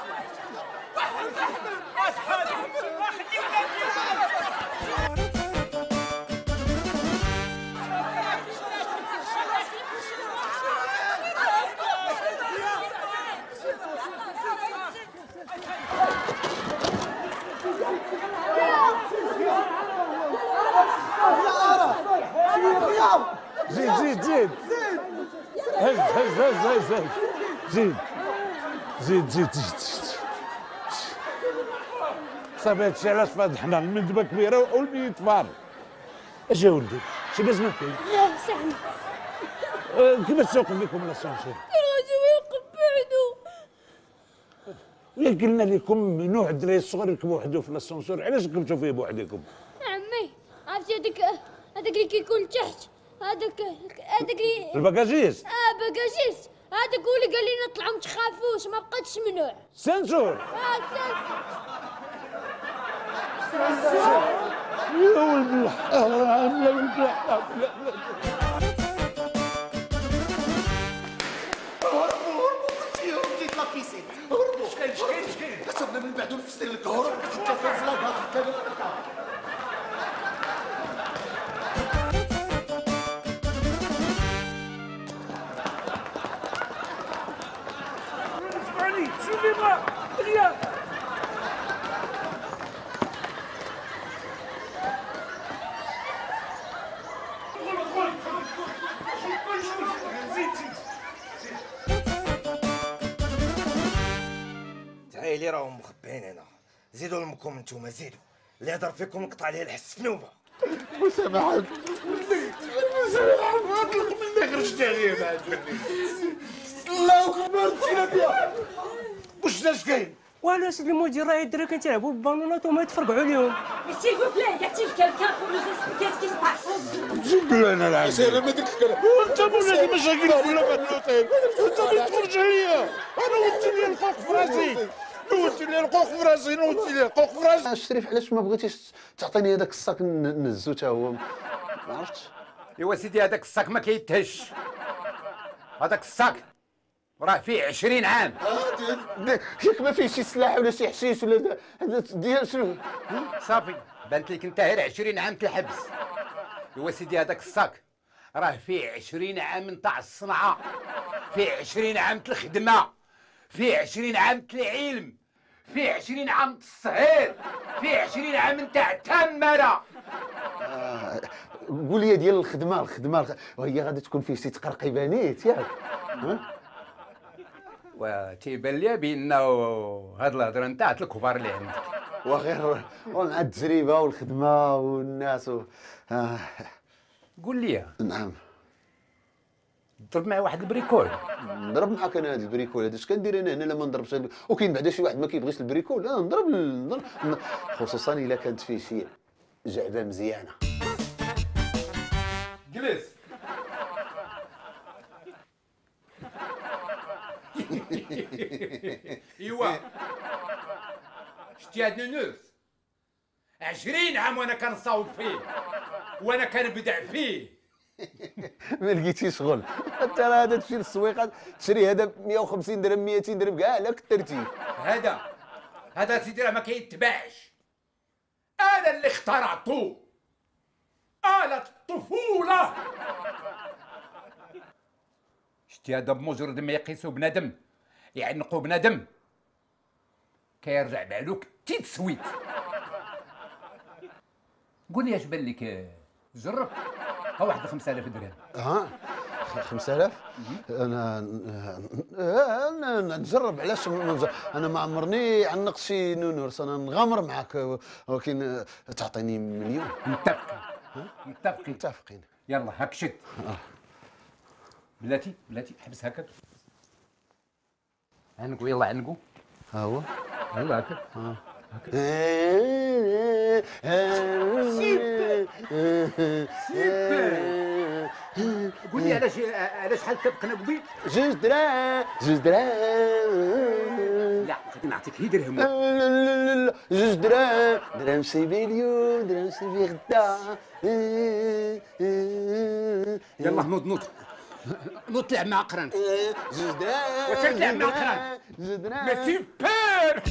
شويه زيد زيد زيد هز هز هز هز هز زيد زيد زيد زيد صافي هادشي علاش فاضحنا المندبه كبيره والبيت فار. اش يا ولدي شي لازمك كاين؟ لا سامح. كيفاش توقف بكم لاسانسير؟ غادي يوقف بعدو. ويا قلنا لكم ممنوع الدراري الصغار يركبوا وحدهم في لاسانسير، علاش ركبتوا فيه بوحدكم؟ عمي عرفتي هذاك اللي كيكون تحت، هذاك اللي الباكاجيست؟ باكاجيست، هذاك هو اللي قال لنا طلعوا ما تخافوش ما بقاتش ممنوع. سانسور؟ سانسور. يا ولد الحرام يا ولد الحرام. هربوا شكاين كتبنا من بعدو نفسنا لك هرب كتبنا في لاكا اسمعني سيبي رياض تعالي راهم مخبيين هنا، زيدوا لمكم نتوما زيدوا، اللي هضر فيكم نقطع عليه الحس في نوبه. مسامحك مسامحك اطلق منك خرجت عليه بعد الله اكبر مشينا فيها. واش اش كاين؟ والو سيدي المدير راه الدراري كيلعبوا بالبالونات وما يتفرقعوا عليهم. S'il vous plaît, y a-t-il quelqu'un pour nous expliquer ce qui se passe? جيب لي انا العب سير ما ديك الكلام انت مولاي مشاكل كلها في الاوتيل انت ما تخرج عليا انا ولدت لي القوق في راسي نوت لي القوق في راسي نوت لي القوق في راسي. الشريف علاش ما بغيتيش تعطيني هذاك الصاك نهزو حتى هو؟ ما عرفتش. ايوا سيدي هذاك الصاك ما كيتهش، هذاك الصاك راه فيه 20 عام. ياك ما فيه شي سلاح ولا شي حشيش ولا ديال شنو؟ صافي بانت لك انت غير 20 عام الحبس. ايوا سيدي هذاك الصاك راه فيه 20 عام نتاع الصنعه، فيه 20 عام الخدمه، فيه 20 عام العلم، فيه 20 عام الصهير، فيه 20 عام نتاع التماره. قول لي ديال الخدمه وهي غادي تكون فيه شي تقرقيبانيت ياك؟ وتيبان لي بانه هاد الهضره نتاع الكبار اللي عندك وغير ومع التجربه والخدمه والناس قول لي. نعم. ضرب معي واحد البريكول. نضرب معاك انا هاد البريكول هذا اش كندير انا هنا لما نضربش وكاين بعدا شي واحد ما كيبغيش البريكول انا نضرب خصوصا الا كانت فيه شي جعبه مزيانه. جلس. ايوا شتي هاد النوس 20 عام وانا كنصاوب فيه وانا كنبدع فيه. ما لقيتيش شغل انت راه هذا تمشي للسويق تشري هذا ب 150 درهم 200 درهم كاع لا كثرتي. هذا سيدي راه ما كيتباعش، انا اللي اخترعته، آلة الطفولة. شتي هذا بمجرد ما يقيسوا بنادم يعنقوا بنادم كيرجع بعلوك تيتسويت. قول لي اش بان لك؟ جرب ها واحد 5000 درهم. 5000 انا نجرب علاش انا ما عمرني عنقت شي نونورس انا نغامر معاك ولكن تعطيني مليون. متفقين يلا هاك شد. بلاتي حبس هكاك عنقو يلا عنقو. ها هو يلا هكاك قول لي علاش حال تبقى قبيل؟ 2 دراهم 2 دراهم. لا غادي نعطيك هي درهم. لا 2 دراهم درهم سيبي اليوم درهم سيبي غدا. يلا نوض تلعب مع قرانك. 2 دراهم واش تلعب مع قرانك؟ 2 دراهم ماشي بير.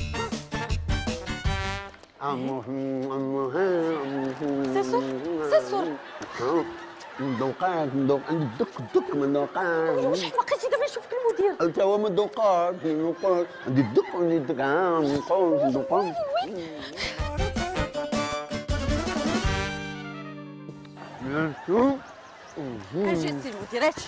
ساسور مدوقات عندي الدق مدوقات. واش بقيتي دابا نشوفك المدير؟ انت هو مدوقات عندي الدق وعندي الدق. اجي سي المدير اجي.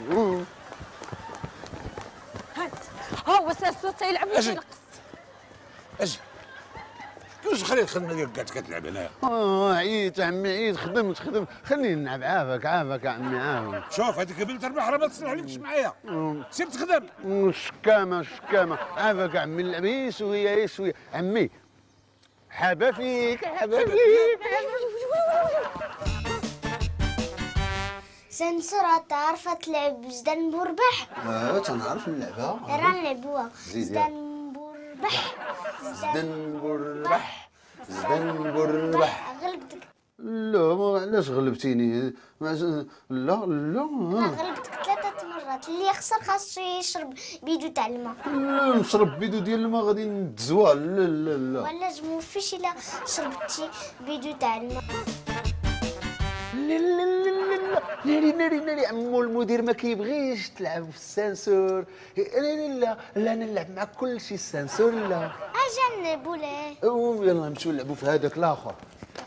هانت ها هو ساسو تيلعب وتينقص. اجي كيفاش خلي الخدمه ديالك قاعد كتلعب هنايا؟ عييت عمي عييت خدمت خليني نلعب. عافاك يا عمي عافاك. شوف هذيك بنت ربح راه ما تصلحلكش معايا. سير تخدم. شكامه عافاك يا عمي نلعب هي شويه عمي. حابه فيك. سنسورة تعرف تلعب زدان بربح؟ تنعرف نلعبها. راه نلعبوها. زدان بربح. غلبتك. لا علاش غلبتيني؟ لا غلبتك 3 مرات. اللي يخسر خاصو يشرب بيدو تاع الماء. لا نشرب بيدو ديال الماء غادي ندزوها. لا ولا موفيش الا شربتي بيدو تاع الماء. ناري عمو المدير ما كيبغيش تلعب في السانسور. لا انا نلعب مع كل شيء السانسور. لا اجا نلعبوا ليه. يلا نمشيو نلعبوا في هذاك الاخر.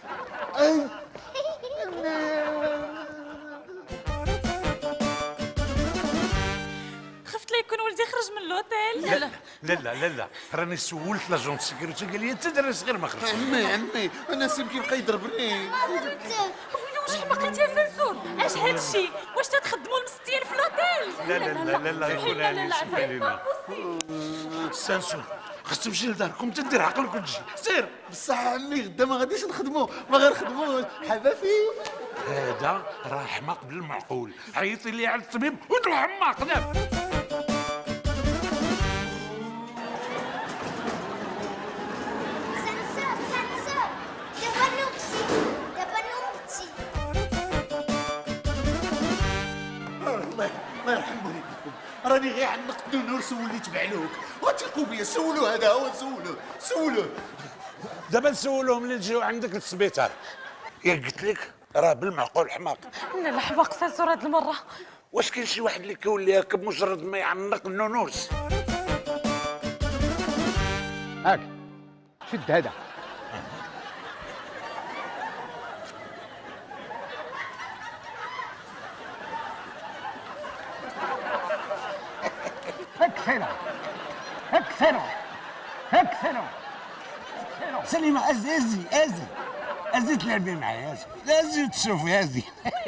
خفت لا يكون ولدي خرج من لوطيل. لا راني سولت لاجون سيكوريتي قال لي انت دري صغير ما خرجش. عمي انا سيمكن بقى يضربني. واش حماقتي يا سنسور؟ اش هادشي؟ واش تتخدموا المستين في لوطيل؟ لا يكون هاني شوفي لينا. سانسور خاص تمشي لداركم تدير عقلك وتجي. سير. بصح عمي غدا ما غاديش نخدمو ما غنخدموش. حبابي هذا راه حماق بالمعقول. عيطي لي على الطبيب وانت حماق. نعم. الله يرحم والديكم راني غير عنقت نورس وليت بعلوك. وثقوا بيا سولوا هذا هو سولوه. دابا نسولوهم اللي نجيو عندك للسبيطار. يا قلت لك راه بالمعقول حماق. لا حماق سنسور هاد المره. واش كاين شي واحد اللي كيولي هكا بمجرد ما يعنق النونوس؟ هاك شد هذا. هكسروا سليمة ازي تلعبي معايا. ازي تشوفي ازي.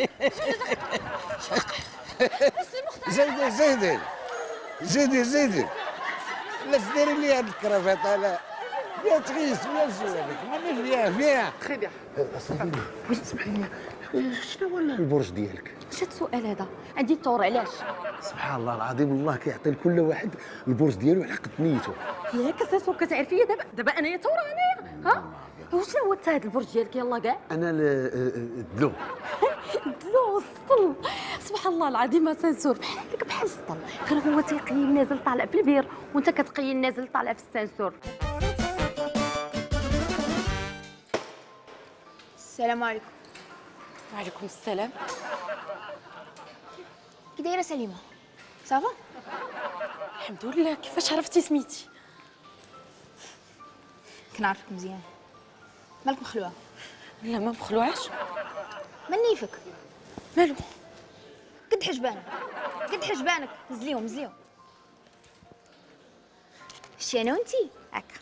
زيدي لا تديري لي هاد الكرافطة. لا يا تغيس ولا شوالك ماني فيها. خير واش تسمحي لي شنو هو البرج ديالك؟ اش هاد السؤال هذا؟ عندي الثور علاش؟ سبحان الله العظيم الله كيعطي لكل واحد البرج ديالو على قد نيته. ياك ساسو كتعرفي دابا انايا ثوره انايا. ها وشنو هو هذا البرج ديالك؟ يلا كاع. انا الدلو. الدلو السطل. سبحان الله العظيم سنسور بحالك بحال السطل، غير هو تيقيم نازل طالع في البير وانت كتقيم نازل طالع في السنسور. السلام عليكم. وعليكم السلام. كي دايره سليمه؟ صافا؟ الحمد لله. كيفاش عرفتي سميتي؟ كنعرفك مزيان. مالك مخلوعه؟ لا ما مخلوعاش. من نيفك؟ مالو؟ قد حجبانك نزليهم. شتي انا وانتي هكا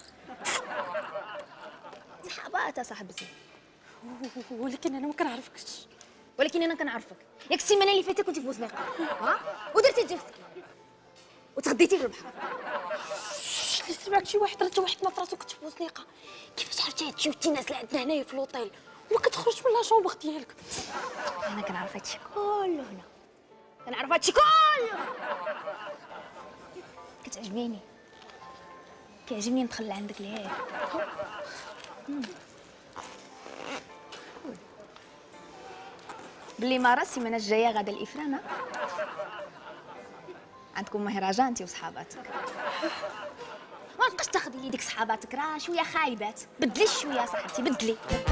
صحابات صاحبتي. ولكن انا ما كنعرفكش. ولكن انا كنعرفك. ياك السيمانه اللي فاتت كنتي في بوسنيقه ها ودرتي جفتك وتغديتي في البحر. اللي سمعت شي واحد راه واحد ما فراسو كنت في بوسنيقه. كيفاش عرفتي هادشي وانتي نازله عندنا هنايا في لوطيل وما كتخرجش من لا ديالك؟ انا كنعرف هادشي كله هنا. كتعجبيني. كيعجبني ندخل عندك لهيه. بلي ما راسي السيمانه الجايه غادا الافرانه عندكم مهرجان انت وصحاباتك. ما تبقاش تاخدي لي ديك صحاباتك راه شويه خايبات. بدلي شويه صاحبتي بدلي.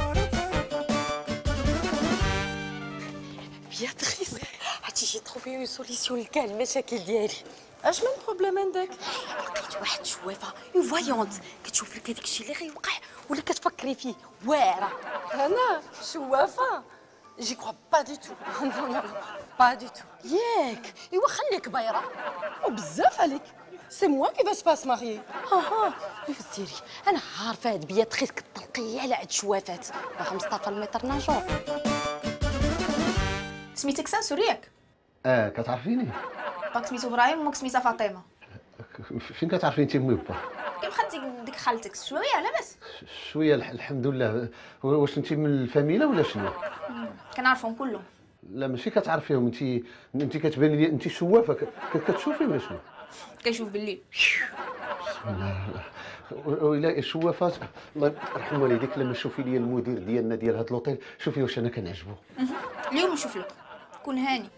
يا تخيس عرفتي جي تروفي اون سوليسيون لكاع المشاكل ديالي. اش من بروبليم عندك؟ لقيت واحد شوافه اون فايونت كتشوف لك هذاك الشيء اللي غيوقع ولا كتفكري فيه واعره. انا شوافه؟ جي كوا با دو تو. نو نو با دو تو. ياك ايوا خليك بايره وبزاف عليك. سي موا كي باس باس ماريي. ها سيري انا عارفه هاد بياتريس كتطلقي على عاد شوافات باغا مصطفى المتر ناجور. سميتك سانسور ياك؟ كتعرفيني؟ باك سميتو ابراهيم وماك سميتها فاطمه. فين كتعرفي انت امي وبا؟ كيف خالتك ديك خالتك شويه لاباس؟ شويه الحمد لله. واش انت من الفاميله ولا شنو؟ كنعرفهم كلهم. لا ماشي كتعرفيهم، انت كتبان لي انت شوافه. كتشوفي ولا شنو؟ كنشوف بالليل. بسم الله. ولا الشوافات الله يرحم والديك لما شوفي لي المدير ديالنا ديال هذا لوطيل شوفي واش انا كنعجبو. اليوم نشوف لك. كون هاني.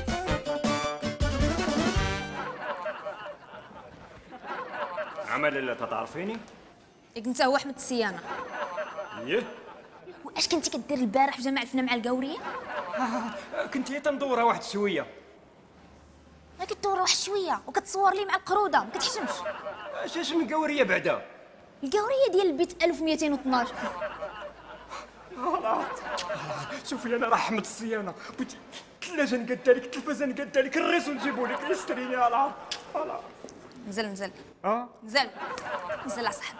عمل اللي تعرفيني؟ ياك انت هو احمد السيانه. ايه واش كنتي كدير البارح في جامع الفنا مع القوريه؟ كنت هي تندورها واحد شويه. ما كدور واحد شويه وكتصور لي مع القروده ما كتحشمش. اش من قوريه بعدا؟ القوريه ديال البيت 1212. شوفي انا راه احمد الصيانه بغيتي الثلاجه نقادها لك، التلفازه نقادها لك، الريسو نجيبو لك، يستريني على نزل نزل اصاحبي.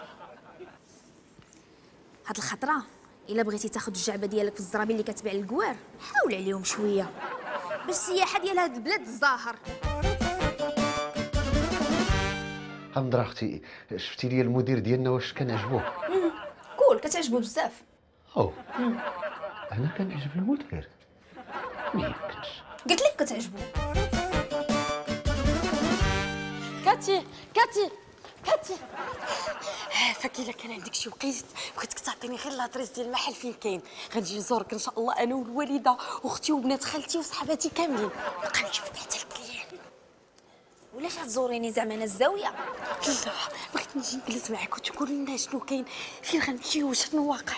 هاد الخطره الا بغيتي تاخذ الجعبه ديالك في الزرابي اللي كتبيع الكوار حاول عليهم شويه باش السياحه ديال هاد البلاد الزاهر. حمد اختي شفتي لي المدير ديالنا واش كنعجبوه؟ كول كتعجبو بزاف. انا كنعجب المدير؟ ما يمكنش. قلت لك كتعجبو. كاتي فاكي الا كان عندك شي وقيت بغيتك تعطيني غير لادريس ديال المحل فين كاين، غنجي نزورك ان شاء الله انا والوالده واختي وبنات خالتي وصحباتي كاملين، نبقى نجيب حتى الكليان. ولاش غتزوريني زعما انا الزاويه؟ لا بغيت نجي نجلس معاك وتقول لنا شنو كاين، فين غنمشيو وشنو واقع.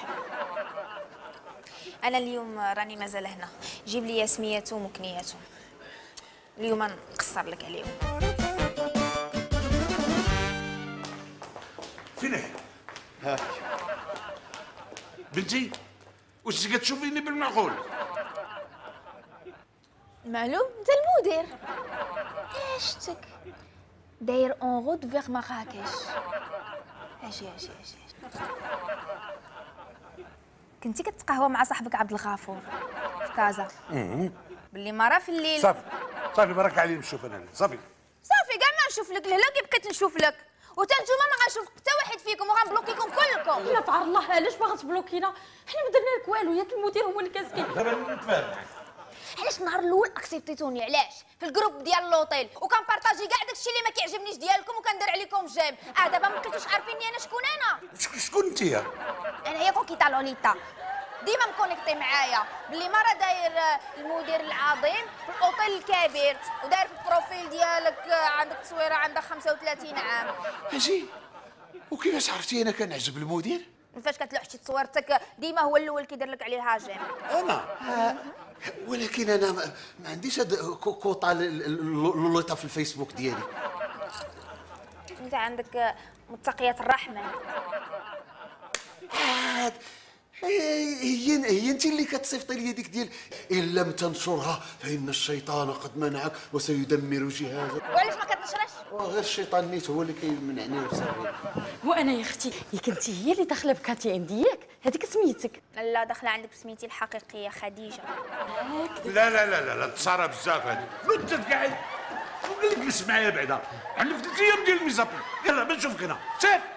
انا اليوم راني مازال هنا، جيب لي سمياتهم وكنياتهم اليوم نقصر لك عليهم. فين هي؟ هاك بنتي واش كتشوفيني بالمعقول؟ معلوم انت المدير. شتك داير اون غود فيغ مراكش. اجي كنتي كتقهوى مع صاحبك عبد الغفور في كازا باللي مرة في الليل. صافي برك علي نشوف انا صافي كاع ما نشوف لك لهلا كي بقيت نشوف لك وتا نتوما ما غنشوف حتى واحد فيكم وغنبلوكيكم كلكم. لا تعر الله علاش باغا تبلوكينا؟ حنا ما درنا لك والو، ياك المدير هو اللي كاسكين. دابا نتفاهم معاك. علاش النهار الاول اكسبتيتوني؟ علاش؟ في الجروب ديال لوطيل وكنبارطاجي كاع داكشي اللي ما كيعجبنيش ديالكم وكندير عليكم جيم. دابا ما بقيتوش عارفيني انا شكون انا. شكون انتيا؟ انا هي كوكيتا لوليتا، ديما مكونيكتي معايا باللي مرة داير المدير العظيم في الاوتيل الكبير وداير في البروفيل ديالك عندك تصويره عندك 35 عام. اجي وكيفاش عرفتي انا كنعجب المدير؟ فاش كتلوح شي تصويرتك ديما هو الاول كيدير لك عليها جيم. انا ولكن انا ما عنديش هاد كوطه لوليطه في الفيسبوك ديالي. انت عندك متقيات الرحمن. هي انت اللي كتصيفطي لي ديك ديال ان لم تنشرها فان الشيطان قد منعك وسيدمر جهازك. وعلاش ما كتنشرش؟ غير الشيطان نيت هو اللي كيمنعني وصافي. وانا يا اختي ياك انت هي اللي داخله بكاتي عندي ياك؟ هذيك سميتك؟ لا داخله عندك بسميتي الحقيقيه خديجه. لا لا لا لا تصارى بزاف هذه. انت تقعد وقال لك جلس معايا بعدا عندك 3 ايام ديال الميزابل. يلا بنشوفك هنا سير.